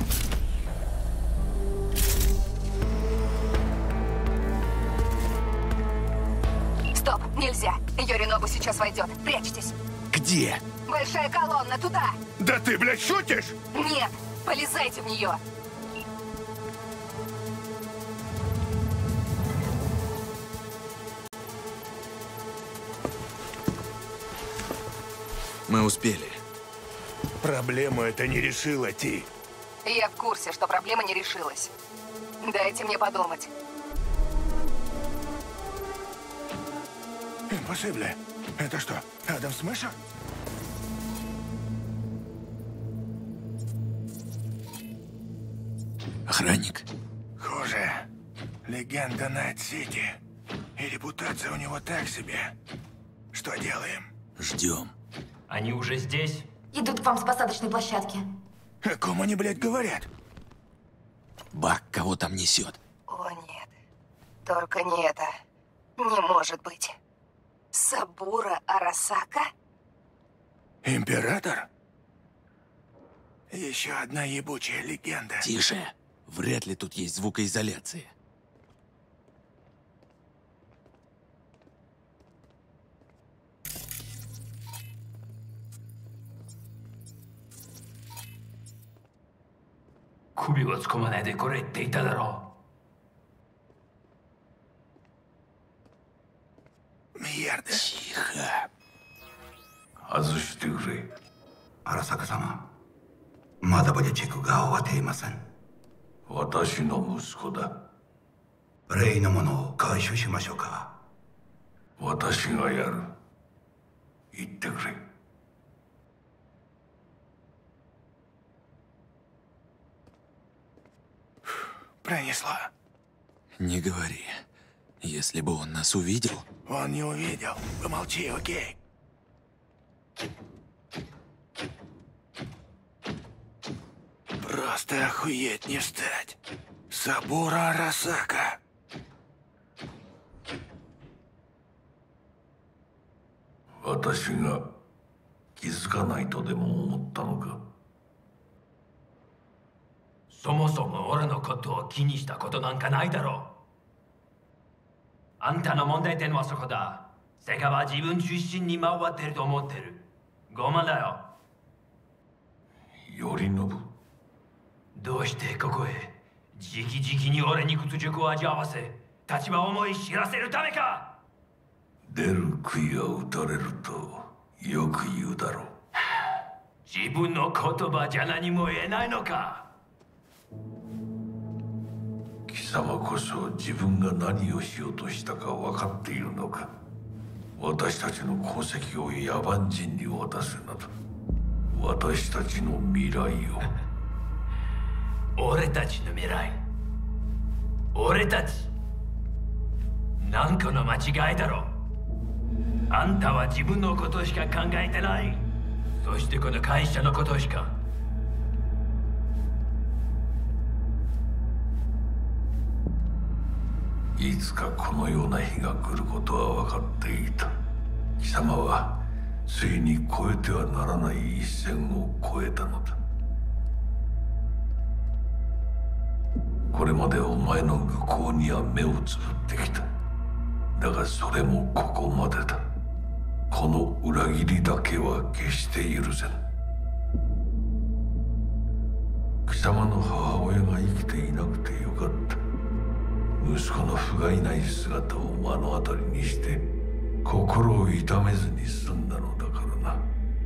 Speaker 8: Стоп, нельзя. Йоринобу сейчас войдет. Прячьтесь.
Speaker 3: Где?
Speaker 8: Большая колонна, туда.
Speaker 3: Да ты, блядь, шутишь?
Speaker 8: Нет, полезайте в нее.
Speaker 4: Мы успели.
Speaker 3: Проблему это не решила, Ти.
Speaker 8: Я в курсе, что проблема не решилась. Дайте мне подумать.
Speaker 3: Impossible. Это что, Адам Смешер?
Speaker 4: Охранник.
Speaker 3: Хуже. Легенда Найт-Сити. И репутация у него так себе. Что делаем?
Speaker 4: Ждем.
Speaker 20: Они уже здесь?
Speaker 21: Идут к вам с посадочной площадки.
Speaker 3: О ком они, блядь, говорят?
Speaker 4: Бак, кого там несет?
Speaker 8: О, нет. Только не это. Не может быть. Сабура Арасака?
Speaker 3: Император? Еще одна ебучая легенда.
Speaker 4: Тише. Вряд ли тут есть звукоизоляция.
Speaker 20: Кубиをつこまないでこれって言っただろ
Speaker 3: Мьерда.
Speaker 4: Тихо.
Speaker 20: う。外してくれ。
Speaker 5: 荒坂様、まだまだチェックが終わっていません。
Speaker 20: 私の息子だ。
Speaker 5: 例のものを回収しましょうか。
Speaker 20: 私がやる。言ってくれ。
Speaker 3: Пронесла.
Speaker 4: Не говори. Если бы он нас увидел...
Speaker 3: Он не увидел. Помолчи, окей? Просто охуеть не встать. Сабура Арасака.
Speaker 20: Ваташиが気づかないとでも思ったのか。 そもそも俺のことを気にしたことなんかないだろう。あんたの問題点はそこだ。世界は自分中心に回ってると思ってる。傲慢だよ。頼信。どうしてここへ直々に俺に屈辱を味わわせ、立場を思い知らせるためか。出る杭は打たれるとよく言うだろう。自分の言葉じゃ何も言えないのか。貴様こそ自分が何をしようとしたか分かっているのか。私たちの功績を野蛮人に渡すなど、私たちの未来を。俺たちの未来。俺たち。なんかの間違いだろ。あんたは自分のことしか考えてない。そしてこの会社のことしか。いつかこのような日が来ることは分かっていた。貴様はついに越えてはならない一線を越えたのだ。これまでお前の愚行には目をつぶってきた。だがそれもここまでだ。この裏切りだけは決して許せぬ。貴様の母親が生きていなくてよかった。息子の不甲斐ない姿を目の当たりにして心を痛めずに済んだのだからな。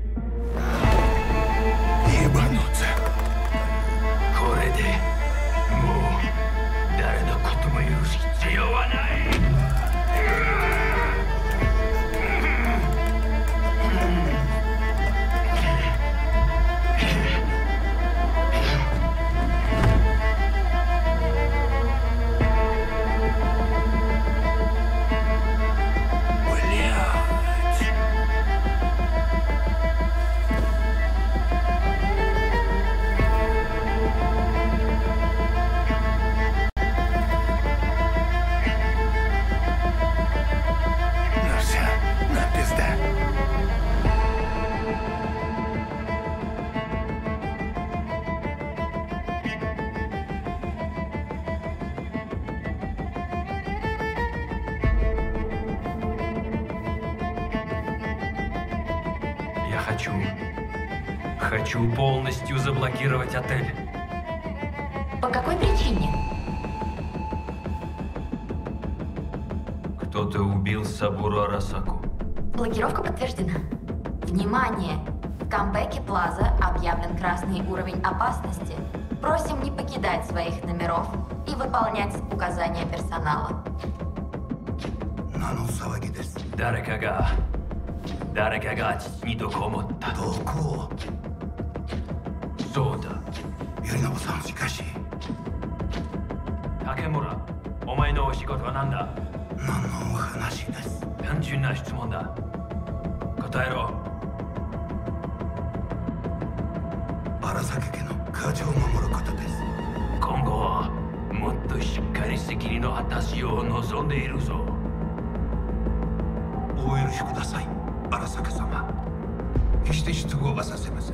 Speaker 3: Ебануться.
Speaker 20: これでもう誰のことも許す必要はない。Хочу. Хочу полностью заблокировать отель.
Speaker 21: По какой причине?
Speaker 20: Кто-то убил Сабуру Арасаку.
Speaker 21: Блокировка подтверждена. Внимание! В Камбэке Плаза объявлен красный уровень опасности. Просим не покидать своих номеров и выполнять указания персонала.
Speaker 20: Дарекага. 誰かが父に毒を持った。毒を？そうだ。頼信さん、しかし。竹村、お前のお仕事は何だ？何のお話です？単純な質問だ。答えろ。荒崎家の家事を守ることです。今後はもっとしっかり責任の果たしよう望んでいるぞ。お許しください。荒坂様、決して失望はさせません。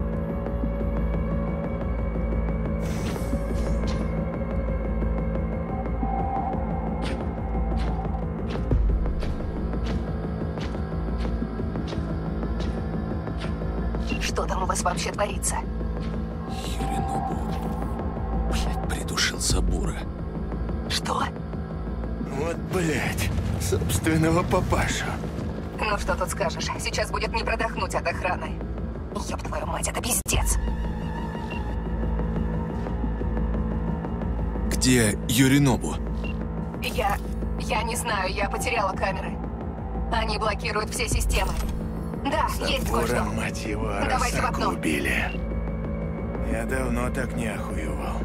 Speaker 8: Что там у вас вообще творится?
Speaker 4: Yorinobu, блядь, придушил Сабура.
Speaker 8: Что?
Speaker 3: Вот, блядь, собственного папашу.
Speaker 8: Ну что тут скажешь? Сейчас будет не продохнуть от охраны. Ёб твою мать, это пиздец.
Speaker 4: Где Юринобу?
Speaker 8: Я... я не знаю, я потеряла камеры. Они блокируют все системы. Да, есть
Speaker 3: Забора,
Speaker 8: кое-что.
Speaker 3: мать его,
Speaker 8: Давайте в
Speaker 3: Арасаку
Speaker 8: окно.
Speaker 3: убили. Я давно так не охуевал.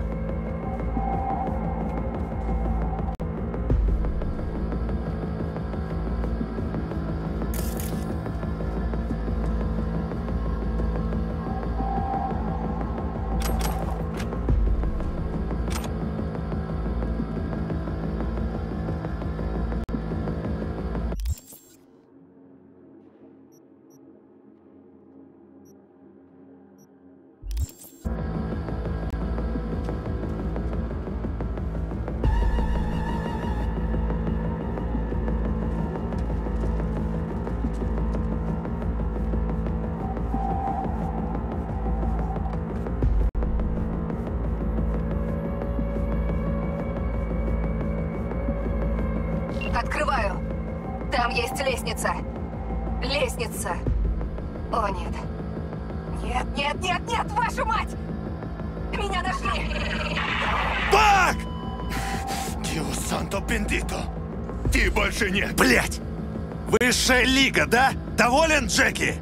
Speaker 8: Открываю. Там есть лестница. Лестница. О, нет. Нет, нет, нет, нет, вашу мать! Меня нашли!
Speaker 3: Бак! Диос Санто Бендито! Ты больше нет!
Speaker 7: Блять! Высшая лига, да? Доволен, Джеки?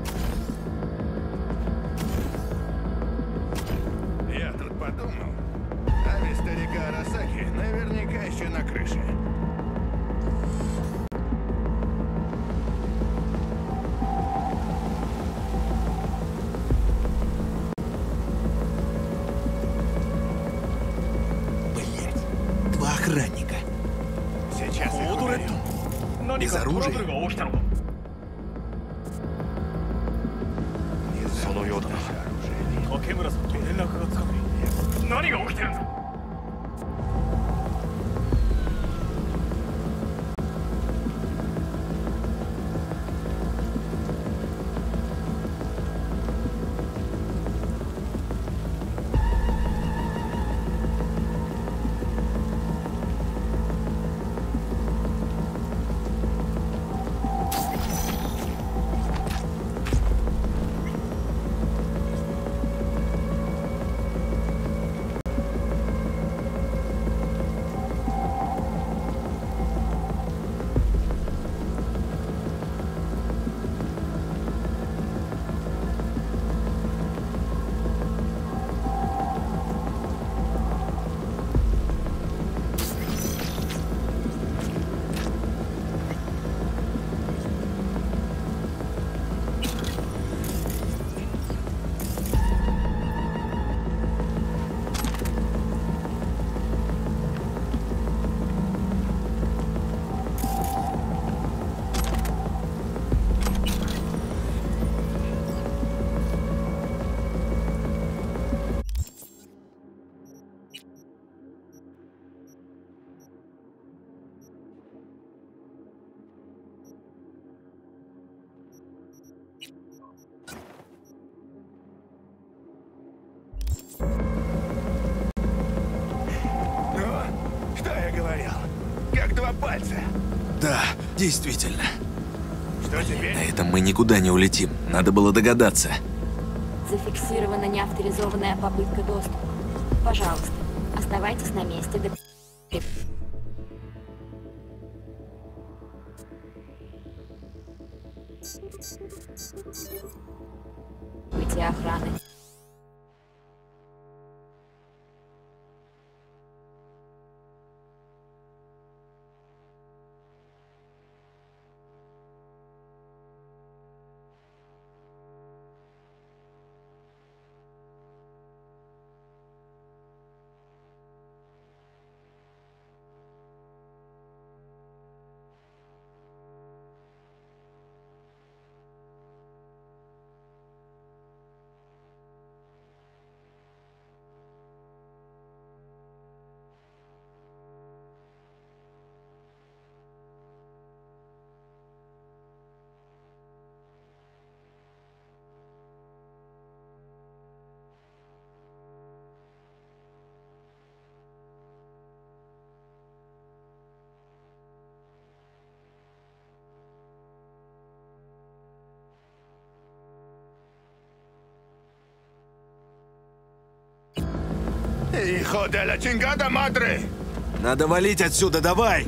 Speaker 3: Я тут подумал, а ведь старика Арасаки наверняка еще на крыше.
Speaker 7: Два охранника.
Speaker 3: Сейчас я ударю.
Speaker 7: Без оружия.
Speaker 18: そのようだな。竹村さんと連絡がつかない。何が起きてるんだ。
Speaker 3: Ну, что я говорил? Как два пальца.
Speaker 7: Да, действительно.
Speaker 3: Что теперь?
Speaker 4: На этом мы никуда не улетим. Надо было догадаться.
Speaker 21: Зафиксирована неавторизованная попытка доступа. Пожалуйста, оставайтесь на месте до... Прибытия охраны.
Speaker 3: Hijo de la chingada madre!
Speaker 7: Надо валить отсюда, давай!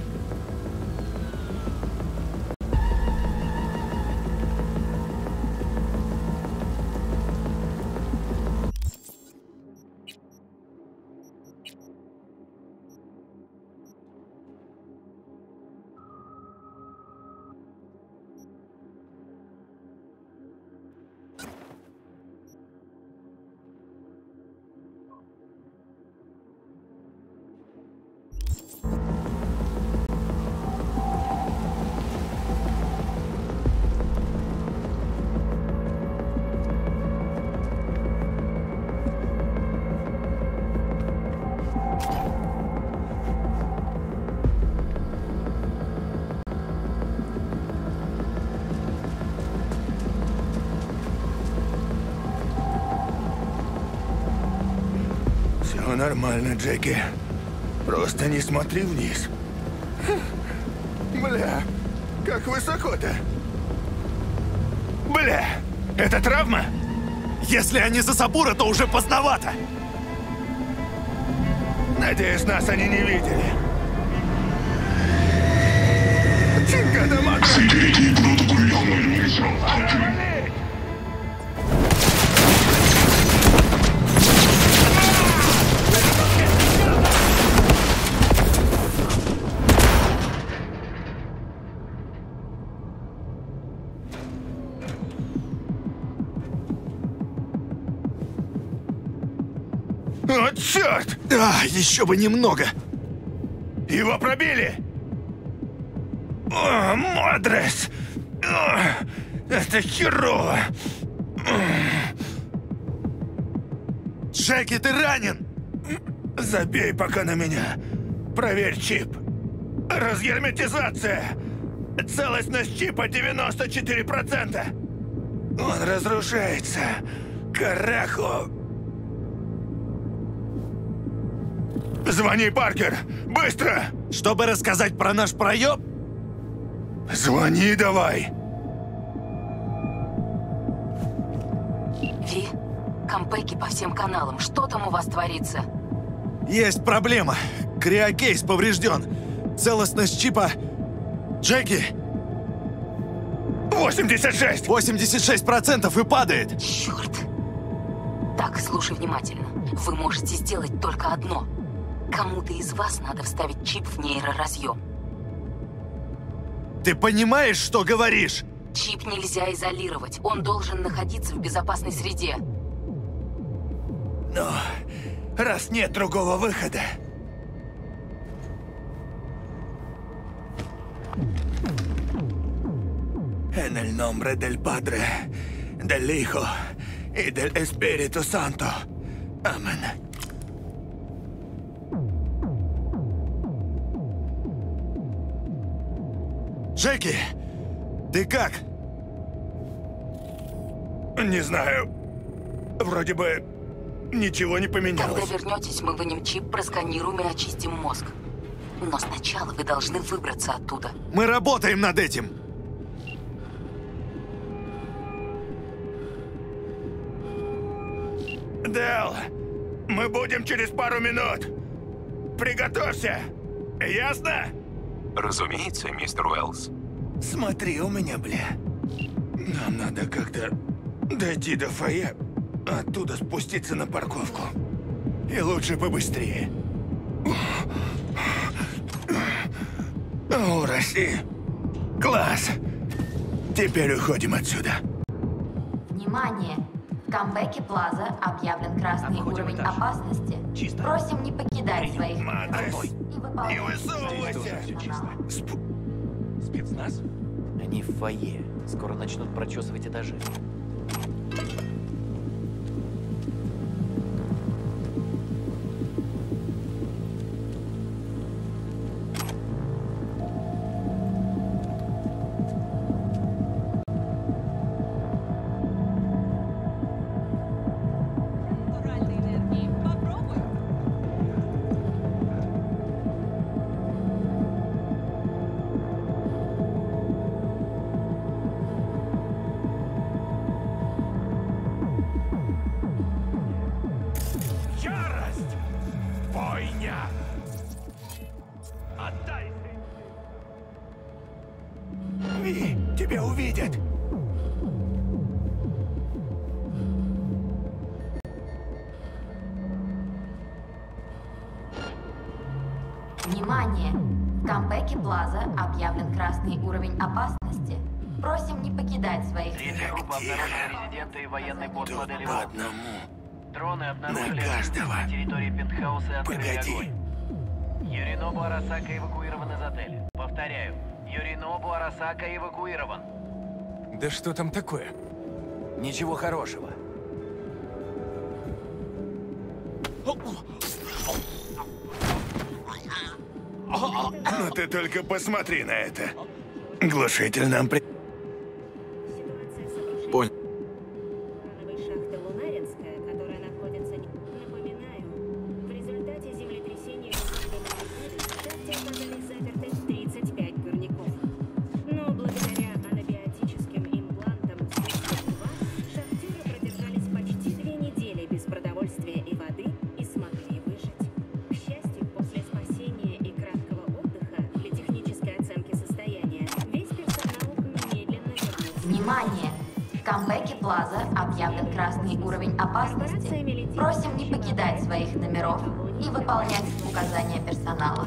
Speaker 3: Все нормально, Джеки. Просто не смотри вниз. Бля, как высоко-то. Бля, это травма?
Speaker 7: Если они за Сабура, то уже поздновато.
Speaker 3: Надеюсь, нас они не видели. Чингада О, черт!
Speaker 7: А, еще бы немного.
Speaker 3: Его пробили! О, мадрес! О, это херово!
Speaker 7: Джеки, ты ранен!
Speaker 3: Забей пока на меня. Проверь чип. Разгерметизация. Целостность чипа девяносто четыре процента. Он разрушается. Карахо. Звони, Паркер! Быстро!
Speaker 7: Чтобы рассказать про наш проеб?
Speaker 3: Звони давай!
Speaker 21: Ви, кампеки по всем каналам. Что там у вас творится?
Speaker 7: Есть проблема. Криокейс поврежден. Целостность чипа... Джеки!
Speaker 3: восемьдесят шесть!
Speaker 7: восемьдесят шесть процентов и падает!
Speaker 21: Черт! Так, слушай внимательно. Вы можете сделать только одно. Кому-то из вас надо вставить чип в нейроразъем.
Speaker 7: Ты понимаешь, что говоришь?
Speaker 21: Чип нельзя изолировать. Он должен находиться в безопасной среде.
Speaker 3: Но раз нет другого выхода... En el nombre del Padre, del Hijo y del Espíritu Santo. Amén.
Speaker 7: Джеки, ты как?
Speaker 3: Не знаю. Вроде бы ничего не поменялось.
Speaker 21: Когда вернетесь, мы вынем чип, просканируем и очистим мозг. Но сначала вы должны выбраться оттуда.
Speaker 7: Мы работаем над этим.
Speaker 3: Дэл, мы будем через пару минут. Приготовься. Ясно?
Speaker 9: Разумеется, мистер Уэллс.
Speaker 3: Смотри у меня, бля. Нам надо как-то дойти до фойе, оттуда спуститься на парковку. И лучше побыстрее. О, Россия. Класс. Теперь уходим отсюда.
Speaker 21: Внимание! В камбэке Плаза объявлен красный уровень опасности. Чисто. Просим не покидать своих номеров и выполнять.
Speaker 3: Не высовывайся!
Speaker 10: Сп... Спецназ? Они в фойе. Скоро начнут прочесывать этажи.
Speaker 20: меня! Отдай!
Speaker 3: Ви, тебя увидят!
Speaker 21: Внимание! В Кампеке Плаза объявлен красный уровень опасности. Просим не покидать своих...
Speaker 10: Третья группа обнаружила резидента и военный бот модели
Speaker 3: По одному.
Speaker 10: Дроны обнаружили
Speaker 3: На каждого.
Speaker 10: на территории пентхауса и открыли
Speaker 3: Погоди.
Speaker 10: огонь. Юринобу Арасака эвакуирован из отеля. Повторяю, Юринобу Арасака эвакуирован.
Speaker 1: Да что там такое?
Speaker 10: Ничего хорошего.
Speaker 3: Ну ты только посмотри на это. Глушитель нам при...
Speaker 4: Понял.
Speaker 19: Шахта Лунаринская, которая находится... Напоминаю, в результате землетрясения в шахте оказались заперты тридцать пять горняков. Но благодаря анабиотическим имплантам два шахтеры продержались почти две недели без продовольствия и воды и смогли выжить. К счастью, после спасения и краткого отдыха для технической оценки состояния весь персонал немедленно вернулся.
Speaker 21: Внимание! В Кампеке Плаза объявлен красный уровень опасности. Просим не покидать своих номеров и выполнять указания персонала.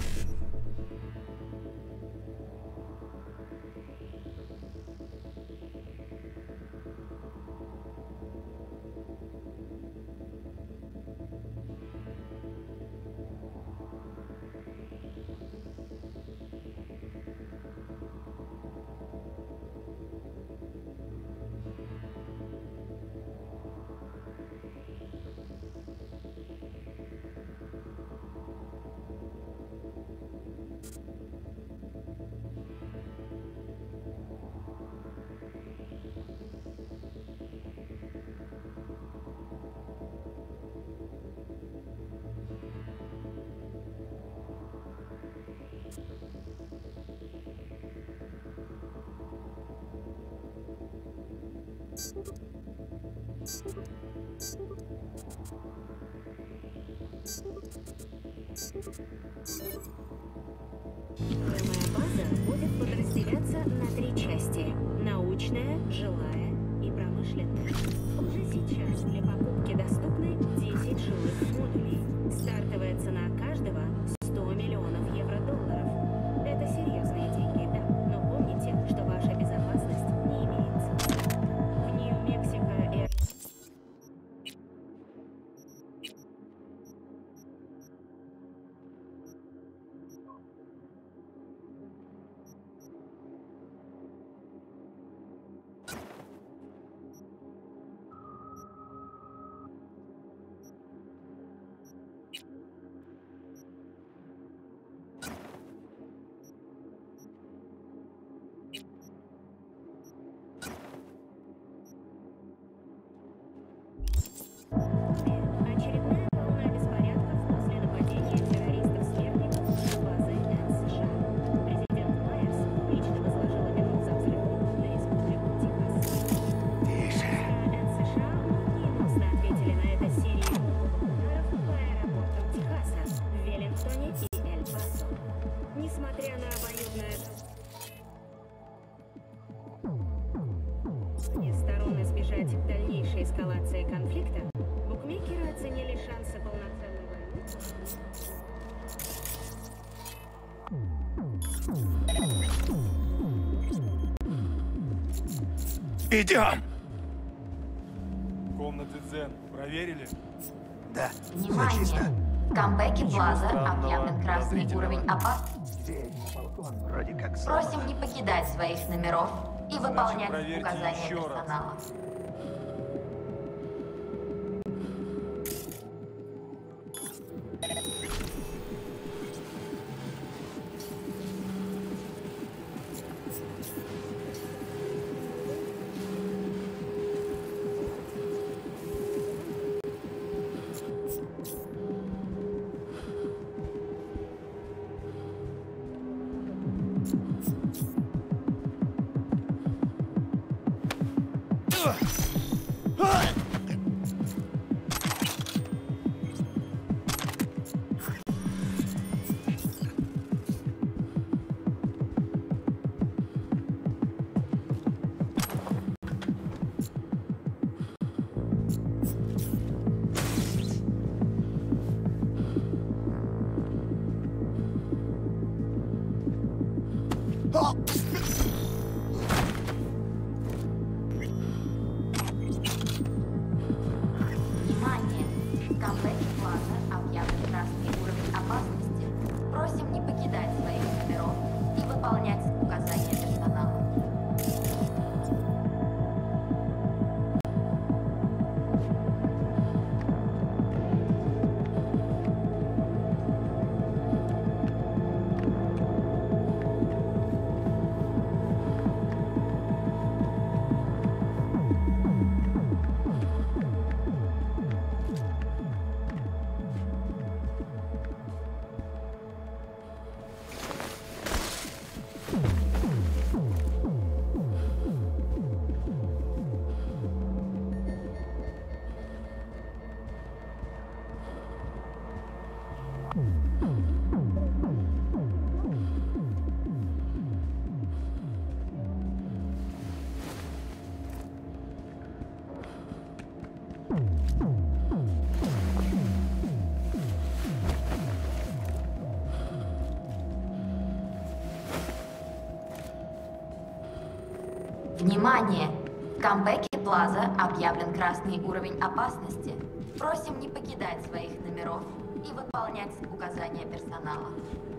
Speaker 19: База будет подразделяться на три части: научная, жилая и промышленная. Уже сейчас для покупки доступны десять жилых модулей. Стартовая цена каждого сто миллионов евро-долларов. Это серьезные деньги, да, но помните, что ваша безопасность не имеет цены. В Нью-Мексико и... Очередная волна беспорядков после нападения террористов-смертников на базы эн США. Президент Майерс лично возложил вину за взрывы на республику Техас. эн США молниеносно ответили на это серией ударов по аэропортам Техаса, в Веллингтоне и Эль-Пасо. Несмотря на обоюдное... Из сторон избежать дальнейшей эскалации конфликта, букмекеры оценили шансы полноценной войны.
Speaker 3: Идем!
Speaker 18: Комнаты Дзен проверили?
Speaker 14: Да,
Speaker 21: Внимание! В Кампеке Плаза объявлен красный уровень опасности.
Speaker 5: Вроде как
Speaker 21: Просим не покидать своих номеров и выполнять
Speaker 18: проверьте
Speaker 21: указания
Speaker 18: еще раз.
Speaker 21: персонала.
Speaker 3: Ugh!
Speaker 21: Внимание! В Камбэке Плаза объявлен красный уровень опасности. Просим не покидать своих номеров и выполнять указания персонала.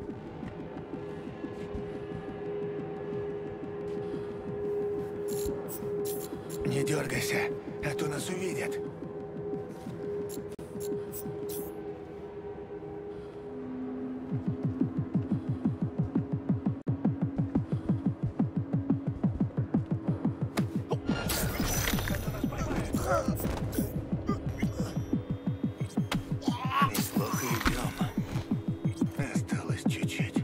Speaker 3: Не дергайся, а то нас увидят. Неплохо идем. Осталось чуть-чуть.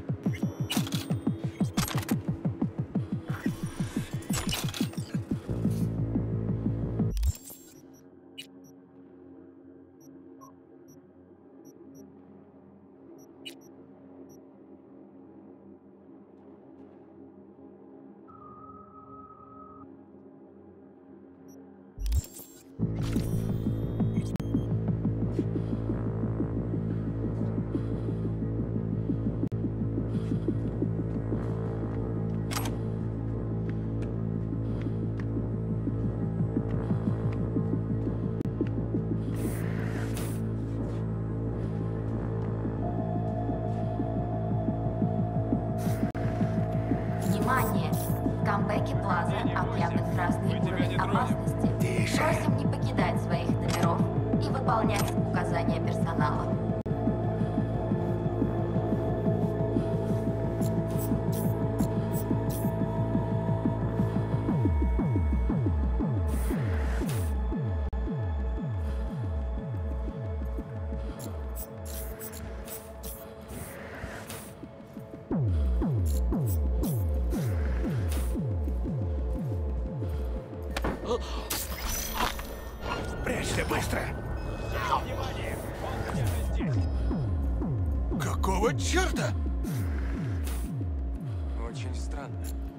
Speaker 21: Внимание! В Камбэке Плаза объявлен красный уровень опасности. Просим не покидать своих номеров и выполнять указания персонала.
Speaker 3: Прячься быстро! Какого черта?
Speaker 2: Очень странно.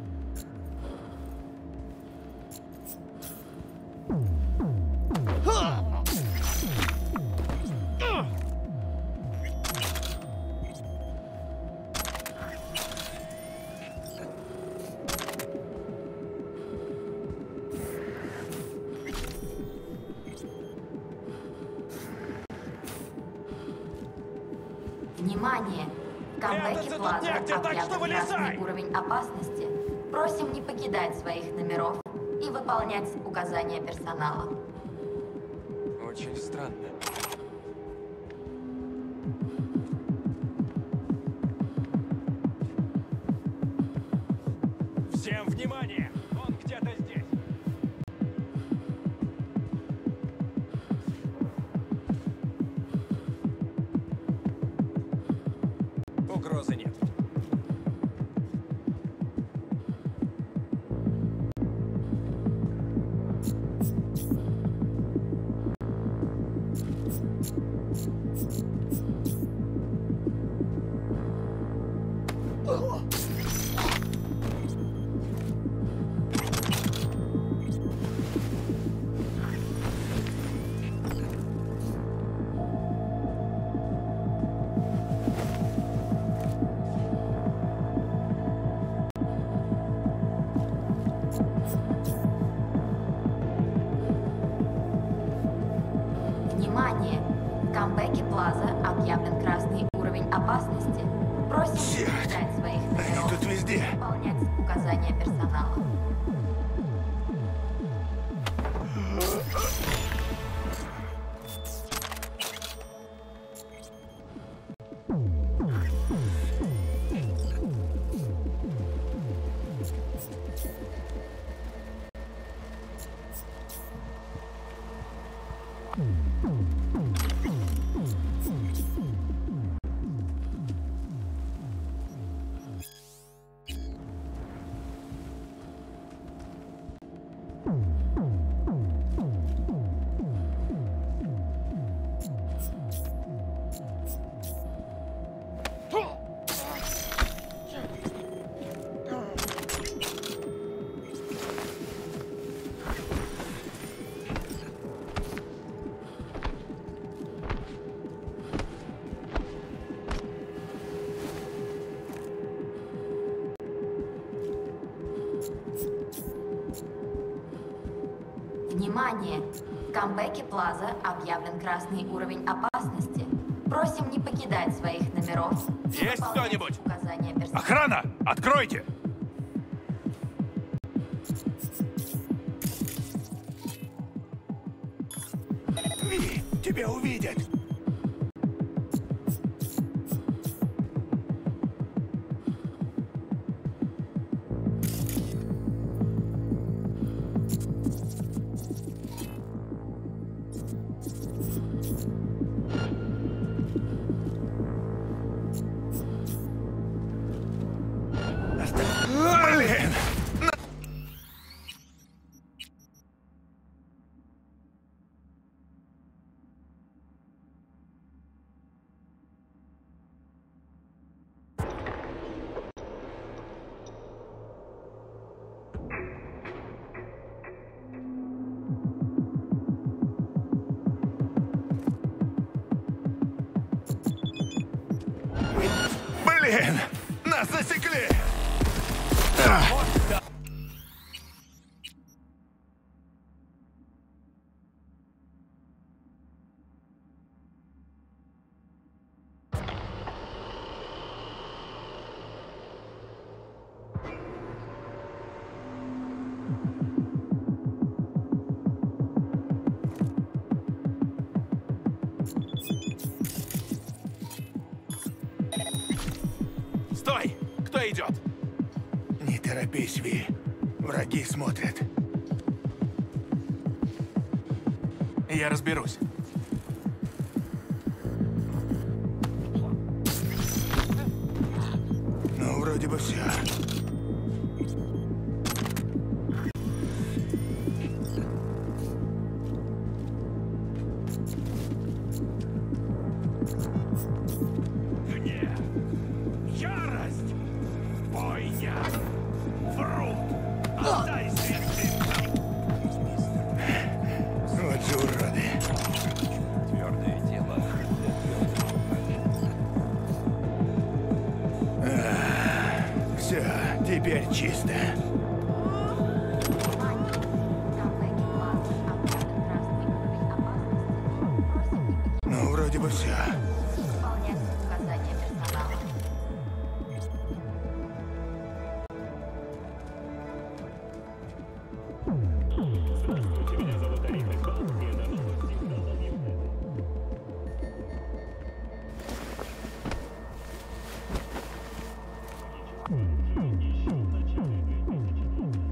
Speaker 21: Внимание! В Камбэке Плаза объявлен красный уровень опасности. Просим не покидать своих номеров и выполнять указания персонала.
Speaker 2: Очень странно.
Speaker 18: Всем внимание! Он где-то здесь. Угрозы нет.
Speaker 21: Внимание! В Камбэке Плаза объявлен красный уровень опасности. Просим не покидать своих номеров
Speaker 3: тут везде.
Speaker 21: и выполнять указания персонала. Внимание! В Камбэке Плаза объявлен красный уровень опасности. Просим не покидать своих номеров.
Speaker 7: Есть кто-нибудь?
Speaker 21: Указания персонала.
Speaker 7: Охрана! Откройте!
Speaker 3: Ви, тебя увидят. Блин! Блин! Нас засекли!
Speaker 7: Стой! Кто идет?
Speaker 3: Не торопись, Ви. Враги смотрят.
Speaker 7: Я разберусь.
Speaker 3: Ну, вроде бы все.
Speaker 7: Гнев, ярость, бойня, врут, отдай святым.
Speaker 3: Вот же уроды.
Speaker 2: Твердое тело.
Speaker 3: Все, теперь чисто. Ну, вроде бы все.
Speaker 21: Выполнять указания персонала.
Speaker 18: Здравствуйте, меня зовут Арина Бал, и это новости Голливуда. Еще в начале две тысячи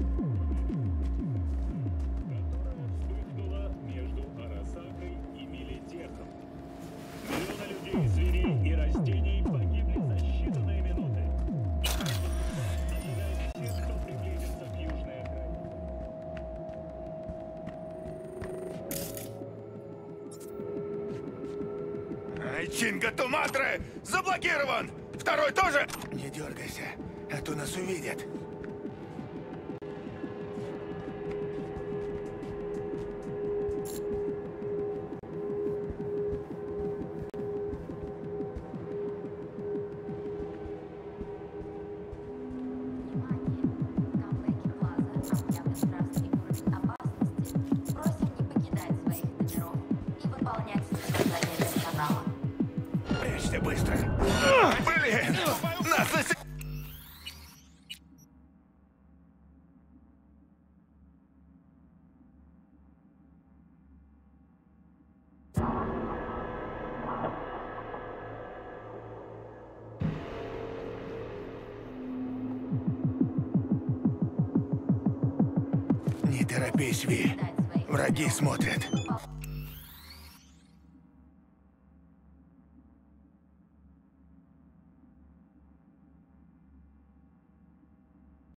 Speaker 18: которая вспыхнула между Арасакой и Мелитехом. Миллионы людей, зверей и растений погибли за считанные минуты. Начинает всех, кто приблизится к южной окраине.
Speaker 3: Ай, Чинга Туматры! Заблокирован! Второй тоже! Не дергайся, а то нас увидят.
Speaker 21: Камбэке Плаза объявлен красный уровень опасности. Просим не покидать своих номеров и выполнять указания персонала.
Speaker 3: Прячься быстро. Блин! Нас засекли! Не торопись, Ви. Враги смотрят.